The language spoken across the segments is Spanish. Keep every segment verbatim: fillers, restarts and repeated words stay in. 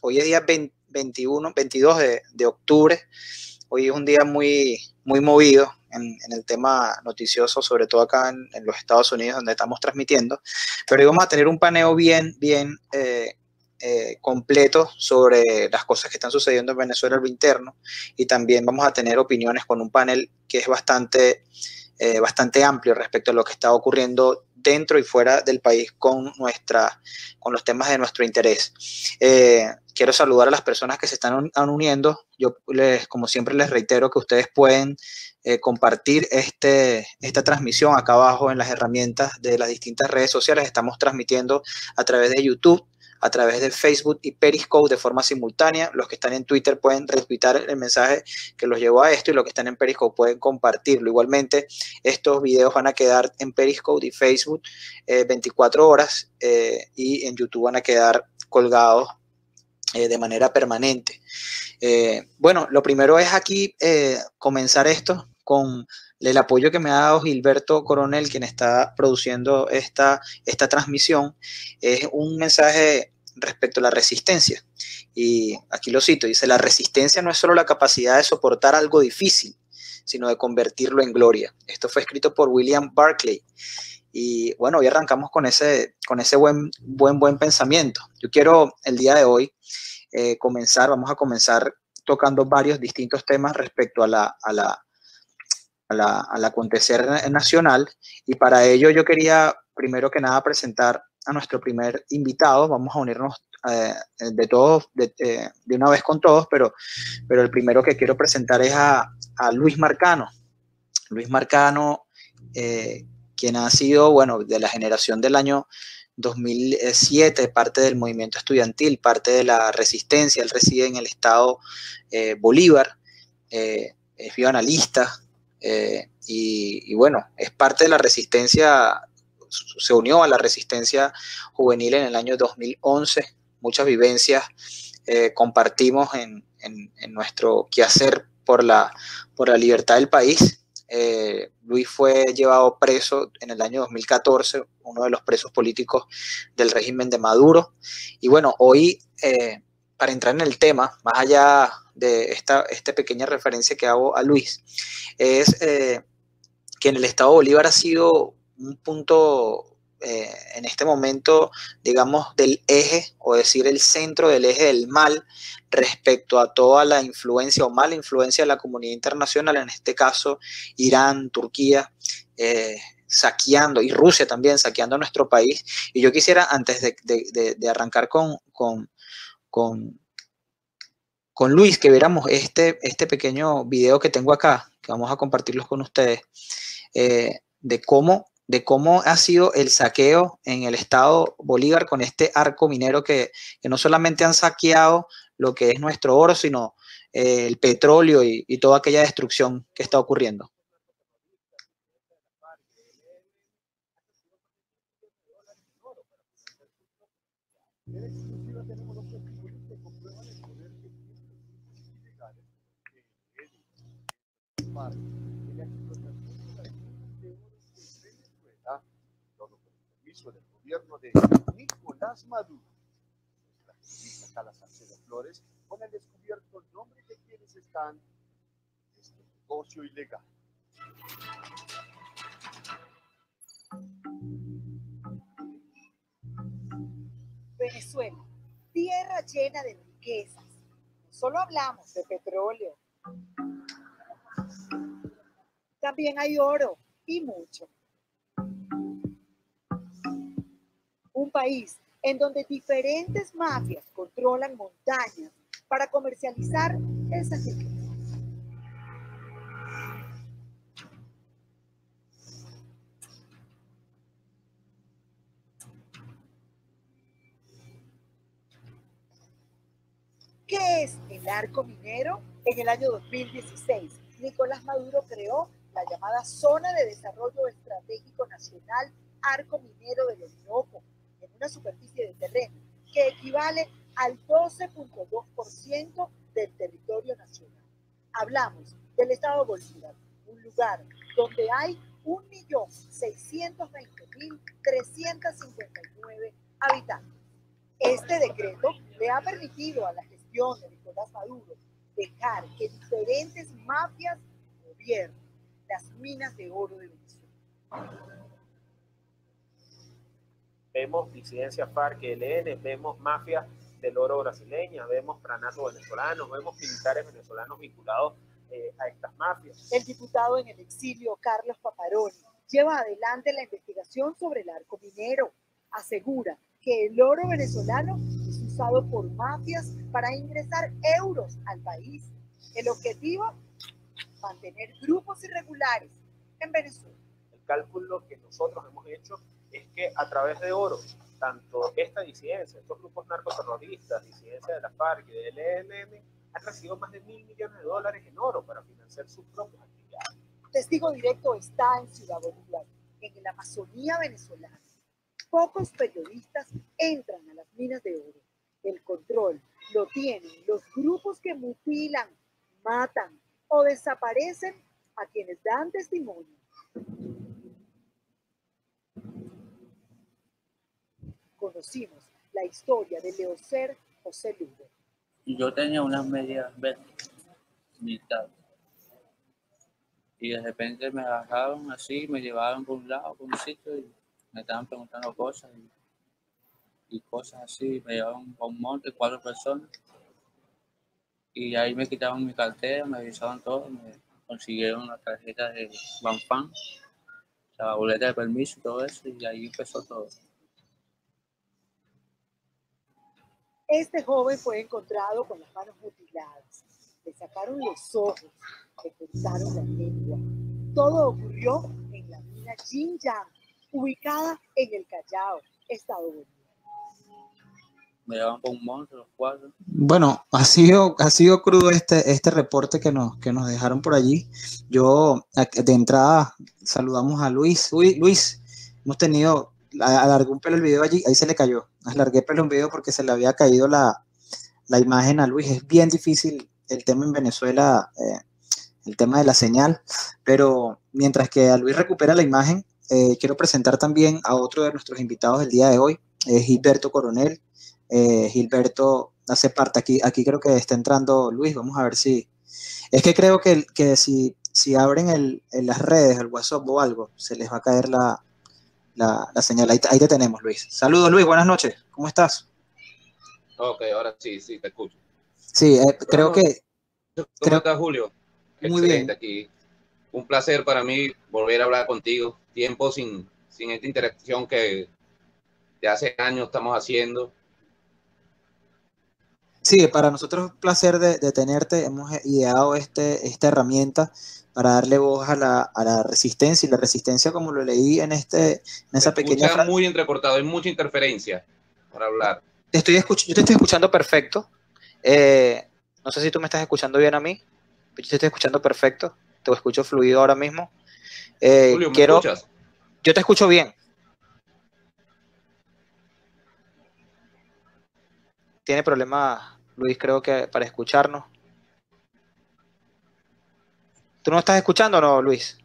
Hoy es día veintiuno, veintidós de, de octubre. Hoy es un día muy, muy movido en, en el tema noticioso, sobre todo acá en, en los Estados Unidos, donde estamos transmitiendo. Pero hoy vamos a tener un paneo bien, bien eh, eh, completo sobre las cosas que están sucediendo en Venezuela en lo interno. Y también vamos a tener opiniones con un panel que es bastante, eh, bastante amplio respecto a lo que está ocurriendo dentro y fuera del país con, nuestra, con los temas de nuestro interés. Eh, quiero saludar a las personas que se están un, uniendo. Yo, les, como siempre, les reitero que ustedes pueden eh, compartir este, esta transmisión acá abajo en las herramientas de las distintas redes sociales. Estamos transmitiendo a través de YouTube, a través de Facebook y Periscope de forma simultánea. Los que están en Twitter pueden retweetar el mensaje que los llevó a esto y los que están en Periscope pueden compartirlo. Igualmente, estos videos van a quedar en Periscope y Facebook eh, veinticuatro horas eh, y en YouTube van a quedar colgados eh, de manera permanente. Eh, bueno, lo primero es aquí eh, comenzar esto con el apoyo que me ha dado Gilberto Coronel, quien está produciendo esta, esta transmisión. Es un mensaje respecto a la resistencia. Y aquí lo cito, dice: la resistencia no es solo la capacidad de soportar algo difícil, sino de convertirlo en gloria. Esto fue escrito por William Barclay. Y bueno, hoy arrancamos con ese, con ese buen, buen, buen pensamiento. Yo quiero el día de hoy eh, comenzar, vamos a comenzar tocando varios distintos temas respecto a la, a la, a la, al acontecer nacional, y para ello yo quería primero que nada presentar a nuestro primer invitado. Vamos a unirnos eh, de todos, de, eh, de una vez con todos, pero, pero el primero que quiero presentar es a, a Luis Marcano. Luis Marcano, eh, quien ha sido, bueno, de la generación del año dos mil siete, parte del movimiento estudiantil, parte de la resistencia. Él reside en el estado eh, Bolívar, eh, es bioanalista eh, y, y bueno, es parte de la resistencia, se unió a la resistencia juvenil en el año dos mil once. Muchas vivencias eh, compartimos en, en, en nuestro quehacer por la, por la libertad del país. Eh, Luis fue llevado preso en el año dos mil catorce, uno de los presos políticos del régimen de Maduro. Y bueno, hoy, eh, para entrar en el tema, más allá de esta, esta pequeña referencia que hago a Luis, es eh, que en el estado Bolívar ha sido un punto eh, en este momento, digamos, del eje, o decir el centro del eje del mal respecto a toda la influencia o mala influencia de la comunidad internacional, en este caso Irán, Turquía, eh, saqueando, y Rusia también saqueando nuestro país. Y yo quisiera, antes de, de, de, de arrancar con, con, con, con Luis, que viéramos este, este pequeño video que tengo acá, que vamos a compartirlos con ustedes, eh, de cómo de cómo ha sido el saqueo en el estado Bolívar con este arco minero que, que no solamente han saqueado lo que es nuestro oro, sino eh, el petróleo y, y toda aquella destrucción que está ocurriendo. Del gobierno de Nicolás Maduro. Nuestras visitas a la Salcedo Flores con el descubierto nombre de quienes están en este negocio ilegal. Venezuela, tierra llena de riquezas. No solo hablamos de petróleo, también hay oro y mucho. Un país en donde diferentes mafias controlan montañas para comercializar esas riquezas. ¿Qué es el arco minero? En el año dos mil dieciséis, Nicolás Maduro creó la llamada Zona de Desarrollo Estratégico Nacional Arco Minero del Orinoco, en una superficie de terreno que equivale al doce punto dos por ciento del territorio nacional. Hablamos del estado Bolívar, un lugar donde hay un millón seiscientos veinte mil trescientos cincuenta y nueve habitantes. Este decreto le ha permitido a la gestión de Nicolás Maduro dejar que diferentes mafias gobiernen las minas de oro de Venezuela. Vemos disidencia FARC, E L N, vemos mafias del oro brasileña, vemos pranatos venezolanos, vemos militares venezolanos vinculados eh, a estas mafias. El diputado en el exilio, Carlos Paparoni, lleva adelante la investigación sobre el arco minero. Asegura que el oro venezolano es usado por mafias para ingresar euros al país. El objetivo, mantener grupos irregulares en Venezuela. El cálculo que nosotros hemos hecho es que a través de oro, tanto esta disidencia, estos grupos narcoterroristas, disidencia de la FARC y de E L N, han recibido más de mil millones de dólares en oro para financiar sus propias actividades. Testigo directo está en Ciudad Bolívar, en la Amazonía venezolana. Pocos periodistas entran a las minas de oro. El control lo tienen los grupos que mutilan, matan o desaparecen a quienes dan testimonio. Conocimos la historia de Leocer José Lugo. Yo tenía unas medias verdes, militares. Y de repente me agarraron así, me llevaron por un lado, por un sitio, y me estaban preguntando cosas y, y cosas así. Me llevaron a un monte, cuatro personas. Y ahí me quitaron mi cartera, me revisaron todo, me consiguieron la tarjeta de Banfan, la boleta de permiso y todo eso, y ahí empezó todo. Este joven fue encontrado con las manos mutiladas. Le sacaron los ojos, le cortaron la lengua. Todo ocurrió en la mina Xinjiang, ubicada en el Callao, Estado Bolívar. Me llevaban por un monte los cuatro. Bueno, ha sido, ha sido crudo este, este reporte que nos, que nos dejaron por allí. Yo, de entrada, saludamos a Luis. Uy, Luis, hemos tenido, alargó un pelo el video allí, ahí se le cayó. Alargué pelo un video porque se le había caído la, la imagen a Luis. Es bien difícil el tema en Venezuela, eh, el tema de la señal, pero mientras que a Luis recupera la imagen, eh, quiero presentar también a otro de nuestros invitados del día de hoy, eh, Gilberto Coronel. Eh, Gilberto hace parte, aquí, aquí creo que está entrando Luis, vamos a ver si, es que creo que, que si, si abren el, en las redes, el WhatsApp o algo, se les va a caer la, la, la señal, ahí, ahí te tenemos, Luis. Saludos, Luis, buenas noches, ¿cómo estás? Ok, ahora sí, sí, te escucho. Sí, eh, creo que... ¿Cómo creo, estás, Julio? Muy Excelente bien. aquí. Un placer para mí volver a hablar contigo. Tiempo sin, sin esta interacción que de hace años estamos haciendo. Sí, para nosotros es un placer de, de tenerte. Hemos ideado este, esta herramienta para darle voz a la, a la resistencia, y la resistencia, como lo leí en, este, en esa Se pequeña escucha frase. muy entrecortado, hay mucha interferencia para hablar. Te estoy escuch- yo te estoy escuchando perfecto. Eh, no sé si tú me estás escuchando bien a mí. Yo te estoy escuchando perfecto. Te escucho fluido ahora mismo. Eh, Julio, ¿me quiero, escuchas? Yo te escucho bien. Tiene problemas, Luis, creo que para escucharnos. ¿Tú no estás escuchando o no, Luis?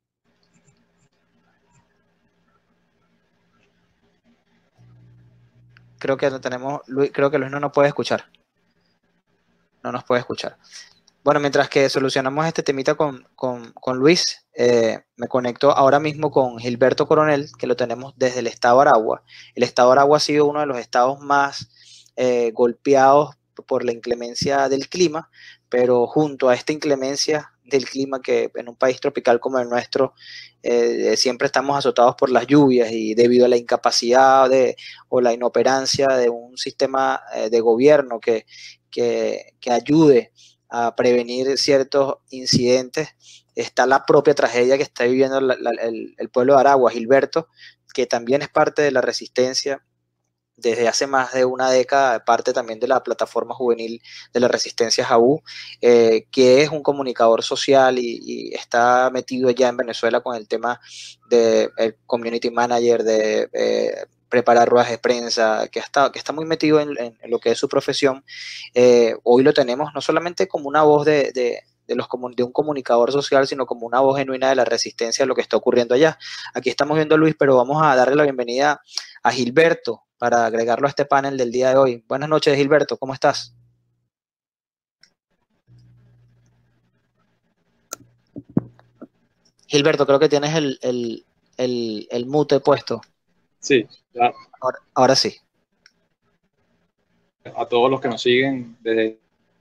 Creo que no tenemos, Luis, creo que Luis no nos puede escuchar. No nos puede escuchar. Bueno, mientras que solucionamos este temita con, con, con Luis, eh, me conecto ahora mismo con Gilberto Coronel, que lo tenemos desde el estado Aragua. El estado Aragua ha sido uno de los estados más eh, golpeados por la inclemencia del clima, pero junto a esta inclemencia del clima, que en un país tropical como el nuestro eh, siempre estamos azotados por las lluvias, y debido a la incapacidad de, o la inoperancia de un sistema eh, de gobierno que, que, que ayude a prevenir ciertos incidentes, está la propia tragedia que está viviendo la, la, el, el pueblo de Aragua. Gilberto, que también es parte de la resistencia desde hace más de una década, parte también de la plataforma juvenil de la resistencia Jaú, eh, que es un comunicador social y, y está metido ya en Venezuela con el tema de el community manager, de eh, preparar ruedas de prensa, que está, que está muy metido en, en, en lo que es su profesión. Eh, hoy lo tenemos no solamente como una voz de, de De, los, de un comunicador social, sino como una voz genuina de la resistencia a lo que está ocurriendo allá. Aquí estamos viendo a Luis, pero vamos a darle la bienvenida a Gilberto. para agregarlo a este panel del día de hoy. Buenas noches, Gilberto, ¿cómo estás? Gilberto, creo que tienes el, el, el, el mute puesto. Sí, ya. Ahora, ahora sí. A todos los que nos siguen desde,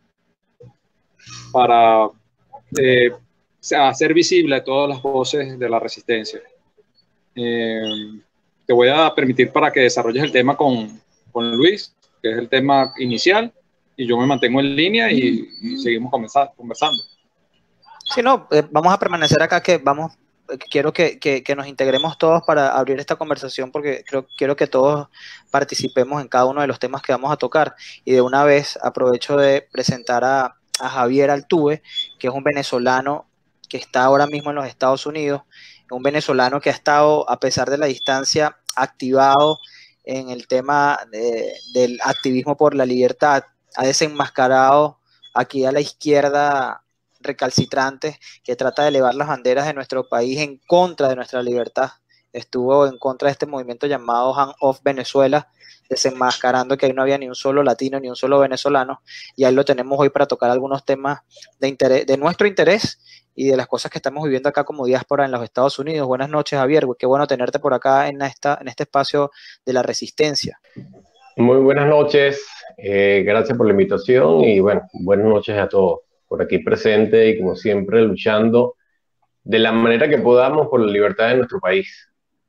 para eh, hacer visible todas las voces de la resistencia. Eh, te voy a permitir para que desarrolles el tema con, con Luis, que es el tema inicial, y yo me mantengo en línea y, y seguimos conversando. Sí, no, eh, vamos a permanecer acá, que vamos, eh, quiero que, que, que nos integremos todos para abrir esta conversación, porque creo, quiero que todos participemos en cada uno de los temas que vamos a tocar. Y de una vez aprovecho de presentar a, a Javier Altuve, que es un venezolano que está ahora mismo en los Estados Unidos, un venezolano que ha estado, a pesar de la distancia, activado en el tema de, del activismo por la libertad, ha desenmascarado aquí a la izquierda recalcitrantes que trata de elevar las banderas de nuestro país en contra de nuestra libertad. Estuvo en contra de este movimiento llamado Hand Off Venezuela, desenmascarando que ahí no había ni un solo latino ni un solo venezolano, y ahí lo tenemos hoy para tocar algunos temas de, interés, de nuestro interés y de las cosas que estamos viviendo acá como diáspora en los Estados Unidos. Buenas noches, Javier, qué bueno tenerte por acá en, esta, en este espacio de la resistencia. Muy buenas noches, eh, gracias por la invitación y bueno, buenas noches a todos por aquí presente y como siempre luchando de la manera que podamos por la libertad de nuestro país.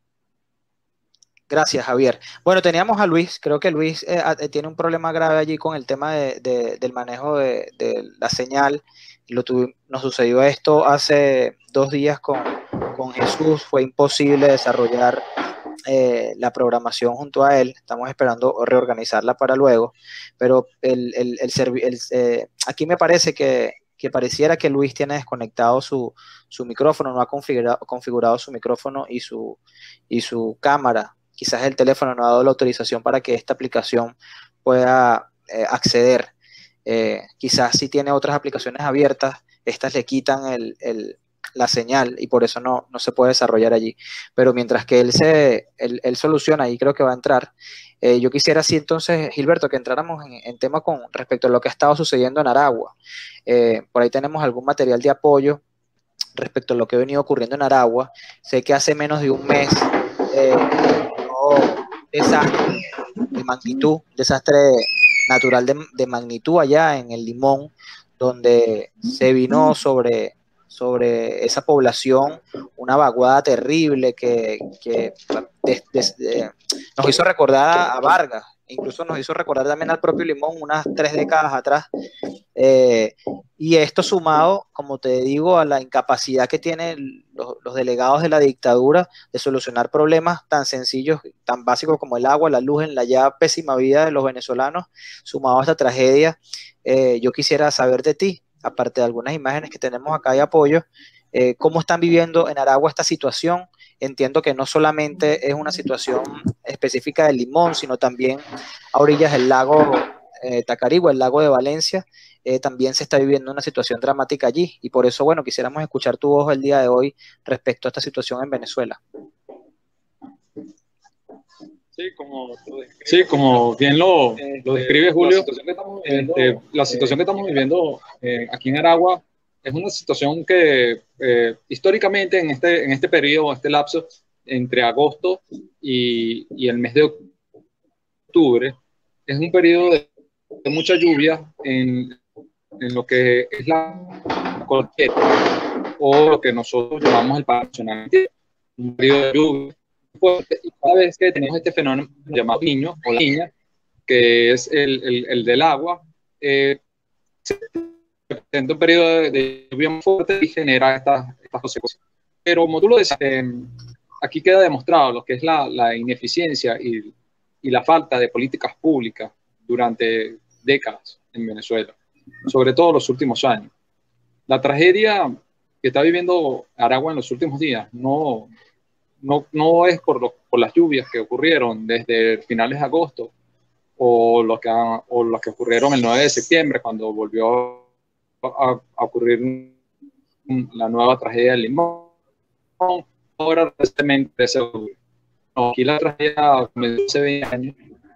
Gracias, Javier. Bueno, teníamos a Luis, creo que Luis eh, tiene un problema grave allí con el tema de, de, del manejo de, de la señal. Lo tuve, nos sucedió esto hace dos días con, con Jesús, fue imposible desarrollar eh, la programación junto a él, estamos esperando reorganizarla para luego, pero el, el, el, el, eh, aquí me parece que, que pareciera que Luis tiene desconectado su, su micrófono, no ha configurado, configurado su micrófono y su, y su cámara. Quizás el teléfono no ha dado la autorización para que esta aplicación pueda eh, acceder. Eh, quizás si tiene otras aplicaciones abiertas, estas le quitan el, el, la señal y por eso no, no se puede desarrollar allí. Pero mientras que él, se, él, él soluciona, y creo que va a entrar, eh, yo quisiera así entonces, Gilberto, que entráramos en, en tema con respecto a lo que ha estado sucediendo en Aragua. Eh, por ahí tenemos algún material de apoyo respecto a lo que ha venido ocurriendo en Aragua. Sé que hace menos de un mes eh, desastre de magnitud, desastre natural de, de magnitud allá en el Limón, donde se vino sobre, sobre esa población una vaguada terrible que, que de, de, de, nos hizo recordar a Vargas, incluso nos hizo recordar también al propio Limón unas tres décadas atrás. Eh, y esto sumado, como te digo, a la incapacidad que tienen los, los delegados de la dictadura de solucionar problemas tan sencillos, tan básicos como el agua, la luz, en la ya pésima vida de los venezolanos, sumado a esta tragedia. Eh, yo quisiera saber de ti, aparte de algunas imágenes que tenemos acá de apoyo, eh, cómo están viviendo en Aragua esta situación. Entiendo que no solamente es una situación específica del Limón, sino también a orillas del lago eh, Tacarigua, el lago de Valencia. Eh, también se está viviendo una situación dramática allí, y por eso, bueno, quisiéramos escuchar tu voz el día de hoy respecto a esta situación en Venezuela. Sí, como, sí, como bien lo, lo describe Julio, este, la situación que estamos viviendo eh, aquí en Aragua es una situación que eh, históricamente en este, en este periodo, este lapso, entre agosto y, y el mes de octubre, es un periodo de, de mucha lluvia en en lo que es la cordillera o lo que nosotros llamamos el Parque Nacional, un periodo de lluvia fuerte, y cada vez que tenemos este fenómeno llamado niño o la niña, que es el, el, el del agua, eh, se presenta un periodo de, de lluvia muy fuerte y genera estas, estas consecuencias. Pero como tú lo decías, eh, aquí queda demostrado lo que es la, la ineficiencia y, y la falta de políticas públicas durante décadas en Venezuela, sobre todo en los últimos años. La tragedia que está viviendo Aragua en los últimos días no, no, no es por, lo, por las lluvias que ocurrieron desde finales de agosto o lo que, o lo que ocurrieron el nueve de septiembre, cuando volvió a, a ocurrir la nueva tragedia del Limón. Ahora recientemente se ocurrió. Aquí la tragedia comenzó hace veinte años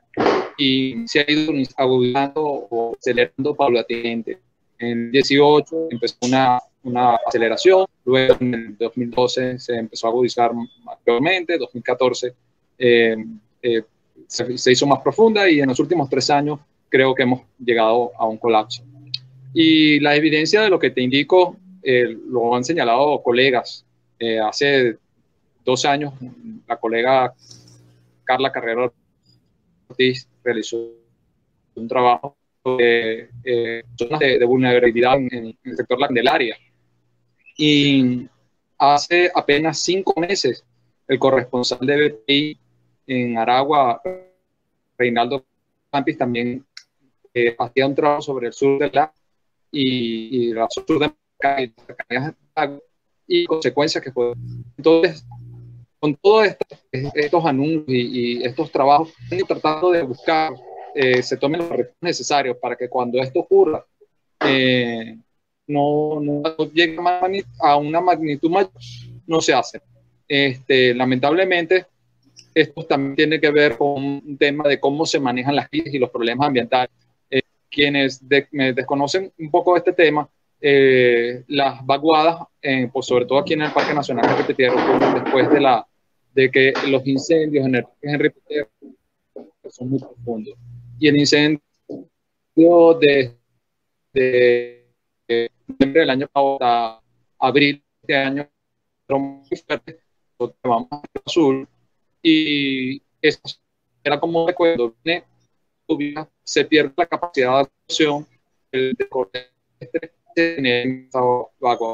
y se ha ido agudizando o acelerando paulatinamente. En dieciocho empezó una, una aceleración, luego en el dos mil doce se empezó a agudizar mayormente, dos mil catorce eh, eh, se, se hizo más profunda y en los últimos tres años creo que hemos llegado a un colapso. Y la evidencia de lo que te indico eh, lo han señalado colegas. Eh, hace dos años la colega Carla Carrero Ortiz realizó un trabajo de eh, zonas de, de vulnerabilidad en, en el sector de la Candelaria. Y hace apenas cinco meses el corresponsal de B T I en Aragua, Reinaldo Campis, también eh, hacía un trabajo sobre el sur de la y, y la sur de la y consecuencias que pueden. Entonces, con todos estos, estos anuncios y, y estos trabajos, están tratando de buscar, eh, se tomen los recursos necesarios para que cuando esto ocurra, eh, no, no, no llegue a una magnitud mayor, no se hace. Este, lamentablemente, esto también tiene que ver con un tema de cómo se manejan las crisis y los problemas ambientales. Eh, quienes de, me desconocen un poco este tema, eh, las vaguadas, eh, pues sobre todo aquí en el Parque Nacional de Repetidero, después de, la, de que los incendios en el en Repetidero son muy profundos. Y el incendio de, de, de noviembre del año pasado hasta abril de este año fueron muy fuertes, vamos al sur, y eso era como cuando viene lluvia, se pierde la capacidad de absorción del corte en esta agua.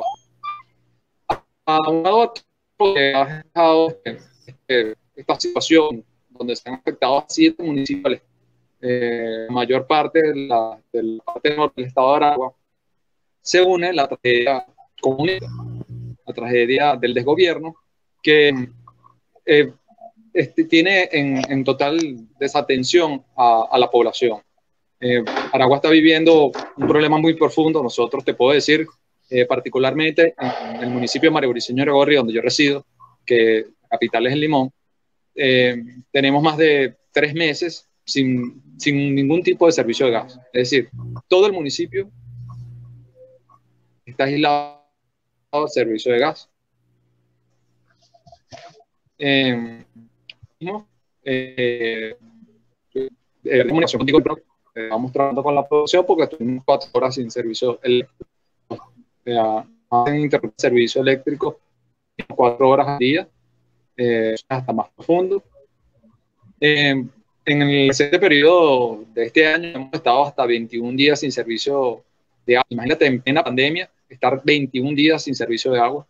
A un lado que ha dejado este, esta situación donde se han afectado a siete municipios, eh, la mayor parte de la, de la parte norte del estado de Aragua, se une la tragedia comunitaria, la tragedia del desgobierno, que eh, este, tiene en, en total desatención a, a la población. Eh, Aragua está viviendo un problema muy profundo. Nosotros, te puedo decir, eh, particularmente en el municipio de María Briceño de Gorri, donde yo resido, que la capital es el Limón, eh, tenemos más de tres meses sin, sin ningún tipo de servicio de gas. Es decir, todo el municipio está aislado del servicio de gas. Eh, eh, eh, comunicación contigo, eh, vamos trabajando con la producción porque estuvimos cuatro horas sin servicio eléctrico. Eh, hacen interrumpir el servicio eléctrico cuatro horas al día, eh, hasta más profundo. Eh, en el presente periodo de este año hemos estado hasta veintiún días sin servicio de agua. Imagínate, en plena pandemia, estar veintiún días sin servicio de agua.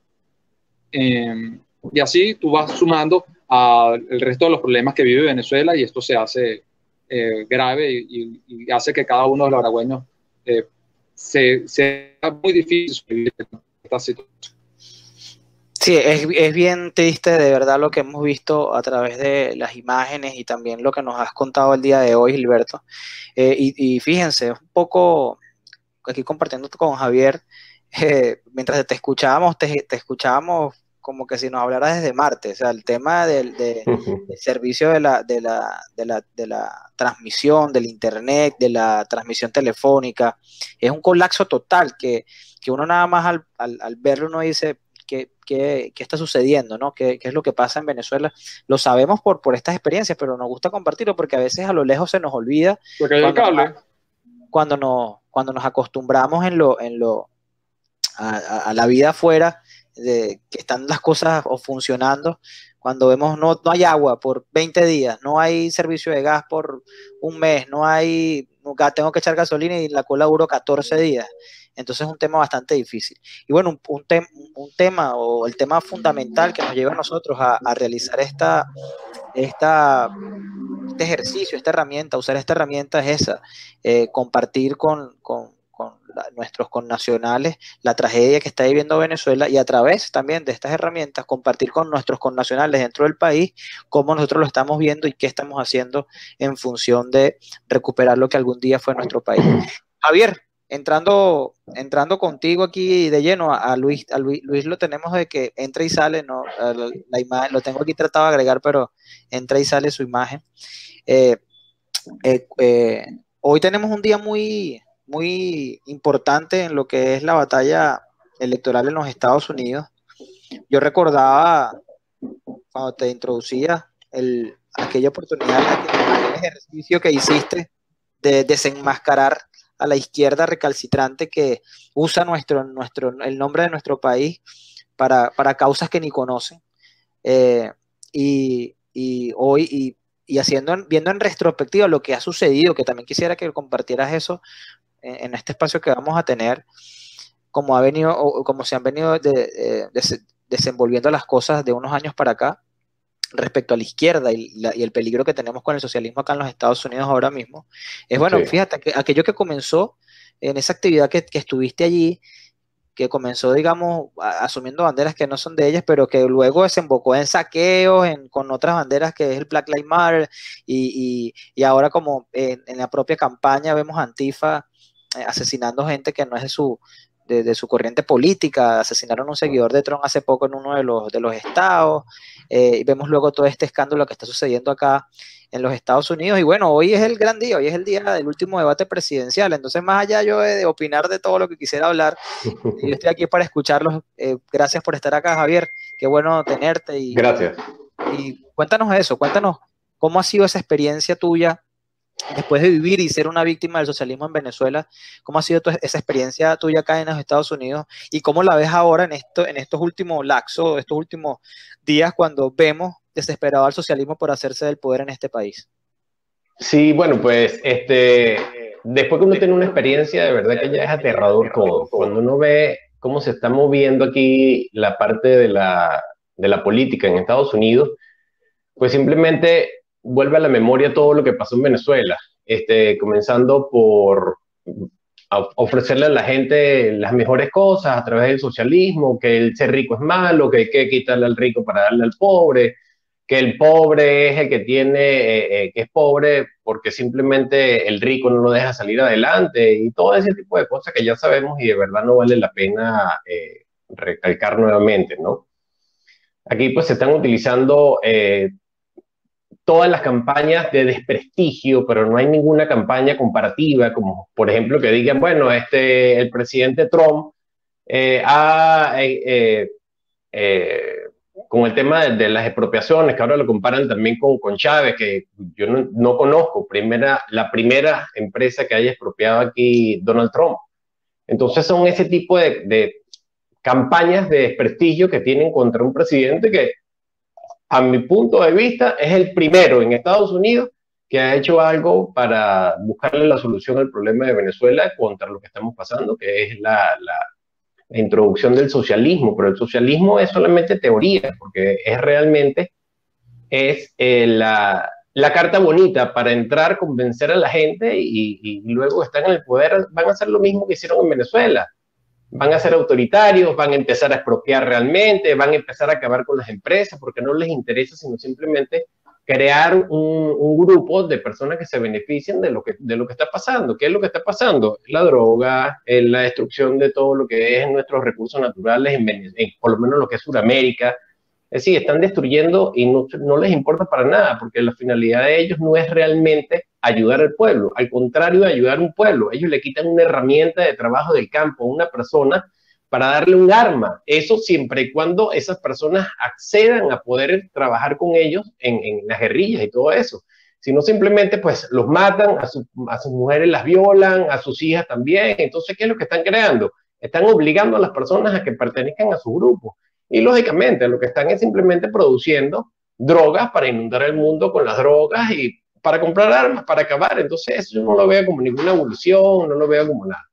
Eh, y así tú vas sumando al resto de los problemas que vive Venezuela y esto se hace eh, grave y, y hace que cada uno de los aragüeños eh, se, sea muy difícil vivir esta situación. Sí, es, es bien triste de verdad lo que hemos visto a través de las imágenes y también lo que nos has contado el día de hoy, Gilberto. Eh, y, y fíjense, un poco aquí compartiendo con Javier, eh, mientras te escuchábamos, te, te escuchábamos como que si nos hablara desde Marte. O sea, el tema del, de, del servicio de la, de, la, de, la, de la transmisión, del internet, de la transmisión telefónica, es un colapso total que, que uno nada más al, al, al verlo uno dice, ¿qué, qué, qué está sucediendo, ¿no? ¿Qué, qué es lo que pasa en Venezuela? Lo sabemos por, por estas experiencias, pero nos gusta compartirlo porque a veces a lo lejos se nos olvida cuando, cable. cuando, nos, cuando nos acostumbramos en lo, en lo, a, a, a la vida afuera, de que están las cosas o funcionando, cuando vemos no, no hay agua por veinte días, no hay servicio de gas por un mes, no hay, nunca tengo que echar gasolina y la cola duró catorce días. Entonces es un tema bastante difícil. Y bueno, un, un, te, un tema o el tema fundamental que nos lleva a nosotros a, a realizar esta, esta, este ejercicio, esta herramienta, usar esta herramienta es esa, eh, compartir con, con con la, nuestros connacionales la tragedia que está viviendo Venezuela y a través también de estas herramientas compartir con nuestros connacionales dentro del país cómo nosotros lo estamos viendo y qué estamos haciendo en función de recuperar lo que algún día fue nuestro país. Javier, entrando, entrando contigo aquí de lleno a, a Luis, a Luis, Luis lo tenemos de que entra y sale, no, la, la imagen, lo tengo aquí tratado de agregar, pero entra y sale su imagen. Eh, eh, eh, hoy tenemos un día muy, muy importante en lo que es la batalla electoral en los Estados Unidos. Yo recordaba cuando te introducía el, aquella oportunidad, aquel ejercicio que hiciste de desenmascarar a la izquierda recalcitrante que usa nuestro, nuestro, el nombre de nuestro país para, para causas que ni conocen. Eh, y, y hoy, y, y haciendo, viendo en retrospectiva lo que ha sucedido, que también quisiera que compartieras eso en, en este espacio que vamos a tener, como ha venido, o como se han venido de, de, de, desenvolviendo las cosas de unos años para acá respecto a la izquierda y, la, y el peligro que tenemos con el socialismo acá en los Estados Unidos ahora mismo. Es bueno, sí. Fíjate, que, aquello que comenzó en esa actividad que, que estuviste allí, que comenzó, digamos, a, asumiendo banderas que no son de ellas, pero que luego desembocó en saqueos, en, con otras banderas que es el Black Lives Matter, y, y, y ahora como en, en la propia campaña vemos a Antifa eh, asesinando gente que no es de su, de, de su corriente política. Asesinaron a un seguidor de Trump hace poco en uno de los, de los estados, eh, y vemos luego todo este escándalo que está sucediendo acá en los Estados Unidos, y bueno, hoy es el gran día, hoy es el día del último debate presidencial. Entonces, más allá yo de, de opinar de todo lo que quisiera hablar, yo estoy aquí para escucharlos. Eh, gracias por estar acá, Javier, qué bueno tenerte. Y, gracias. Y cuéntanos eso, cuéntanos cómo ha sido esa experiencia tuya después de vivir y ser una víctima del socialismo en Venezuela. ¿Cómo ha sido tu, esa experiencia tuya acá en los Estados Unidos, y cómo la ves ahora en, esto, en estos últimos lapsos, estos últimos días, cuando vemos desesperado al socialismo por hacerse del poder en este país? Sí, bueno, pues este, después que uno tiene una experiencia, de verdad que ya es aterrador todo. Cuando uno ve cómo se está moviendo aquí la parte de la, de la política en Estados Unidos, pues simplemente vuelve a la memoria todo lo que pasó en Venezuela, este, comenzando por ofrecerle a la gente las mejores cosas a través del socialismo, que el ser rico es malo, que hay que quitarle al rico para darle al pobre, que el pobre es el que tiene, eh, eh, que es pobre porque simplemente el rico no lo deja salir adelante, y todo ese tipo de cosas que ya sabemos y de verdad no vale la pena eh, recalcar nuevamente, ¿no? Aquí pues se están utilizando eh, todas las campañas de desprestigio, pero no hay ninguna campaña comparativa, como por ejemplo que digan, bueno, este, el presidente Trump eh, ha... Eh, eh, eh, con el tema de, de las expropiaciones, que ahora lo comparan también con, con Chávez, que yo no, no conozco, primera, la primera empresa que haya expropiado aquí Donald Trump. Entonces son ese tipo de, de campañas de desprestigio que tienen contra un presidente que, a mi punto de vista, es el primero en Estados Unidos que ha hecho algo para buscarle la solución al problema de Venezuela contra lo que estamos pasando, que es la... la la introducción del socialismo, pero el socialismo es solamente teoría, porque es realmente es eh, la, la carta bonita para entrar, convencer a la gente, y, y luego están en el poder, van a hacer lo mismo que hicieron en Venezuela, van a ser autoritarios, van a empezar a expropiar realmente, van a empezar a acabar con las empresas, porque no les interesa, sino simplemente crear un, un grupo de personas que se beneficien de lo que, de lo que está pasando. ¿Qué es lo que está pasando? La droga, eh, la destrucción de todo lo que es nuestros recursos naturales, en, en, por lo menos lo que es Sudamérica. Es decir, están destruyendo y no, no les importa para nada, porque la finalidad de ellos no es realmente ayudar al pueblo, al contrario de ayudar a un pueblo. Ellos le quitan una herramienta de trabajo del campo a una persona para darle un arma, eso siempre y cuando esas personas accedan a poder trabajar con ellos en, en las guerrillas y todo eso. Si no, simplemente pues los matan, a, su, a sus mujeres las violan, a sus hijas también. Entonces, ¿qué es lo que están creando? Están obligando a las personas a que pertenezcan a su grupo. Y lógicamente lo que están es simplemente produciendo drogas para inundar el mundo con las drogas y para comprar armas, para acabar. Entonces eso yo no lo veo como ninguna evolución, no lo veo como nada.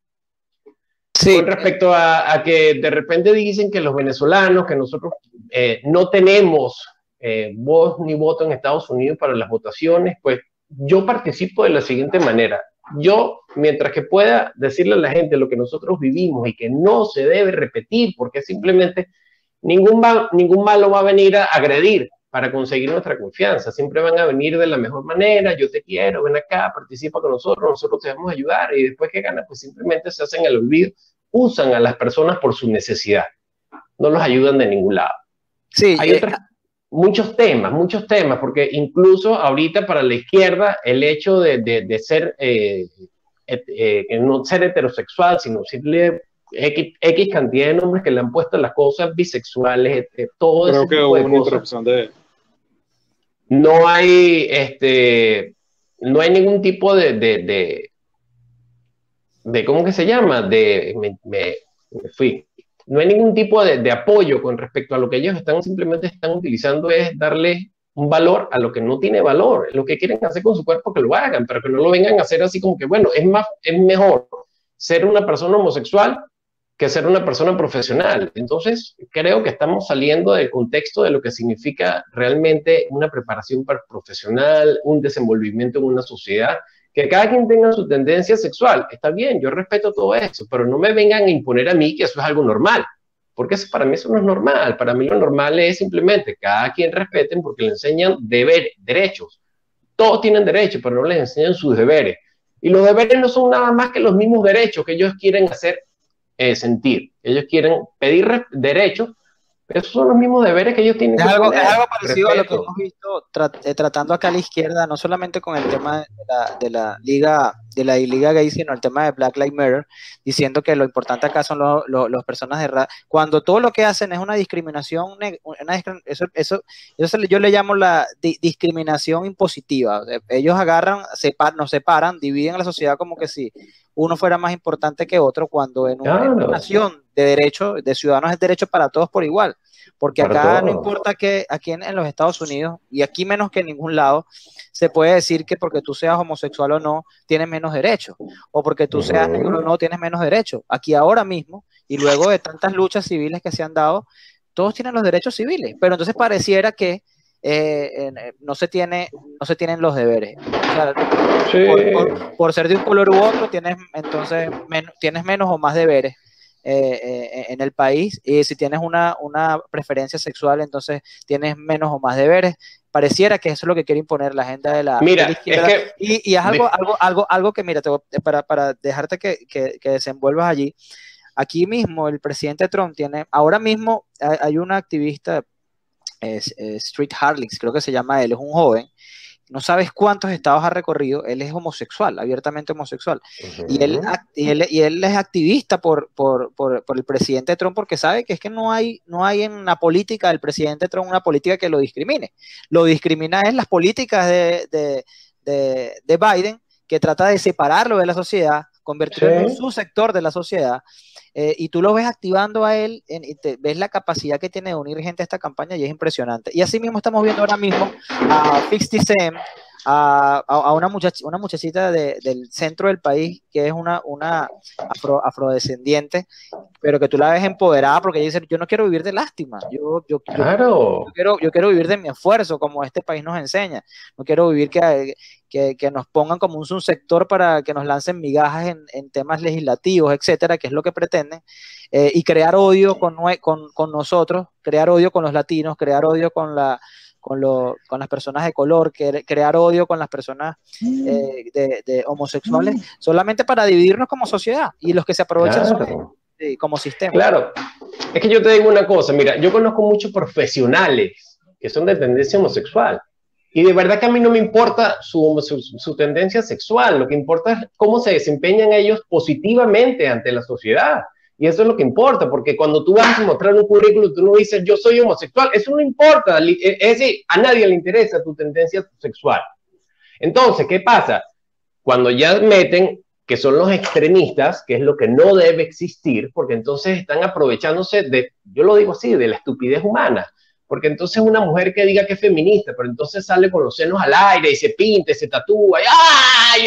Sí. Con respecto a, a que de repente dicen que los venezolanos, que nosotros eh, no tenemos eh, voz ni voto en Estados Unidos para las votaciones, pues yo participo de la siguiente manera. Yo, mientras que pueda decirle a la gente lo que nosotros vivimos y que no se debe repetir, porque simplemente ningún, va, ningún malo va a venir a agredir para conseguir nuestra confianza. Siempre van a venir de la mejor manera, yo te quiero, ven acá, participa con nosotros, nosotros te vamos a ayudar, y después que ganan, pues simplemente se hacen el olvido, usan a las personas por su necesidad, no los ayudan de ningún lado. Sí, hay eh, otras... muchos temas, muchos temas, porque incluso ahorita para la izquierda el hecho de, de, de ser, eh, eh, eh, no ser heterosexual, sino simple X, X cantidad de nombres que le han puesto las cosas bisexuales, eh, todo Creo ese que tipo hubo de una cosas. interrupción de... No hay, este, no hay ningún tipo de, de, de, de ¿cómo que se llama? De, me, me, me fui. No hay ningún tipo de, de apoyo con respecto a lo que ellos están, simplemente están utilizando es darle un valor a lo que no tiene valor. Lo que quieren hacer con su cuerpo, que lo hagan, pero que no lo vengan a hacer así como que, bueno, es más, es mejor ser una persona homosexual que ser una persona profesional. Entonces, creo que estamos saliendo del contexto de lo que significa realmente una preparación profesional, un desenvolvimiento en una sociedad, que cada quien tenga su tendencia sexual. Está bien, yo respeto todo eso, pero no me vengan a imponer a mí que eso es algo normal, porque eso, para mí eso no es normal. Para mí lo normal es simplemente cada quien respeten porque le enseñan deberes, derechos. Todos tienen derechos, pero no les enseñan sus deberes. Y los deberes no son nada más que los mismos derechos que ellos quieren hacer Eh, sentir. Ellos quieren pedir derechos, pero esos son los mismos deberes que ellos tienen es que algo, tener. Es algo parecido Respeto. a lo que hemos visto tra eh, tratando acá a la izquierda, no solamente con el tema de la, de la liga de la liga gay, sino el tema de Black Lives Matter, diciendo que lo importante acá son los lo, lo personas de raza, cuando todo lo que hacen es una discriminación, una, eso, eso, eso yo le llamo la di discriminación impositiva. Ellos agarran, separ, nos separan, dividen a la sociedad como que si uno fuera más importante que otro, cuando en una, Claro. en una nación de derechos, de ciudadanos es derecho para todos por igual, porque Para acá todos. no importa que aquí en, en los Estados Unidos, y aquí menos que en ningún lado, se puede decir que porque tú seas homosexual o no, tienes menos derechos, o porque tú seas Uh-huh. negro o no, tienes menos derechos. Aquí ahora mismo, y luego de tantas luchas civiles que se han dado, todos tienen los derechos civiles, pero entonces pareciera que Eh, eh, no se tiene, no se tienen los deberes. O sea, Sí. por, por, por ser de un color u otro, tienes entonces men tienes menos o más deberes eh, eh, en el país, y si tienes una, una preferencia sexual, entonces tienes menos o más deberes. Pareciera que eso es lo que quiere imponer la agenda de la, Mira, de la izquierda. es que, y, y es algo, de... algo, algo, algo que, mira, te, para, para dejarte que, que, que desenvuelvas allí, aquí mismo el presidente Trump tiene, ahora mismo hay, hay una activista, Es, es Street Harleys, creo que se llama él, es un joven, no sabes cuántos estados ha recorrido, él es homosexual, abiertamente homosexual, Uh-huh. y, él, y, él, y él es activista por, por, por, por el presidente Trump, porque sabe que es que no hay, no hay en la política del presidente Trump una política que lo discrimine, lo discrimina es las políticas de, de, de, de Biden, que trata de separarlo de la sociedad, convertirlo sí. en un subsector de la sociedad. Eh, y tú lo ves activando a él, en, y te, ves la capacidad que tiene de unir gente a esta campaña y es impresionante. Y así mismo estamos viendo ahora mismo a fifty Cent, a, a, a una, muchach una muchachita de, del centro del país que es una, una afro, afrodescendiente, pero que tú la ves empoderada porque ella dice, yo no quiero vivir de lástima, yo, yo, claro. yo, yo, quiero, yo quiero vivir de mi esfuerzo, como este país nos enseña, no quiero vivir que, que, que nos pongan como un subsector para que nos lancen migajas en, en temas legislativos, etcétera, que es lo que pretenden, eh, y crear odio con, con, con nosotros, crear odio con los latinos, crear odio con la Con, lo, con las personas de color, que, crear odio con las personas eh, de, de homosexuales, solamente para dividirnos como sociedad, y los que se aprovechan claro. son eh, como sistema. Claro, es que yo te digo una cosa, mira, yo conozco muchos profesionales que son de tendencia homosexual, y de verdad que a mí no me importa su, su, su tendencia sexual, lo que importa es cómo se desempeñan ellos positivamente ante la sociedad. Y eso es lo que importa, porque cuando tú vas a mostrar un currículum, tú no dices, yo soy homosexual, eso no importa, es decir, a nadie le interesa tu tendencia sexual. Entonces, ¿qué pasa? Cuando ya meten que son los extremistas, que es lo que no debe existir, porque entonces están aprovechándose de, yo lo digo así, de la estupidez humana, porque entonces una mujer que diga que es feminista, pero entonces sale con los senos al aire y se pinta y se tatúa, y ¡ay!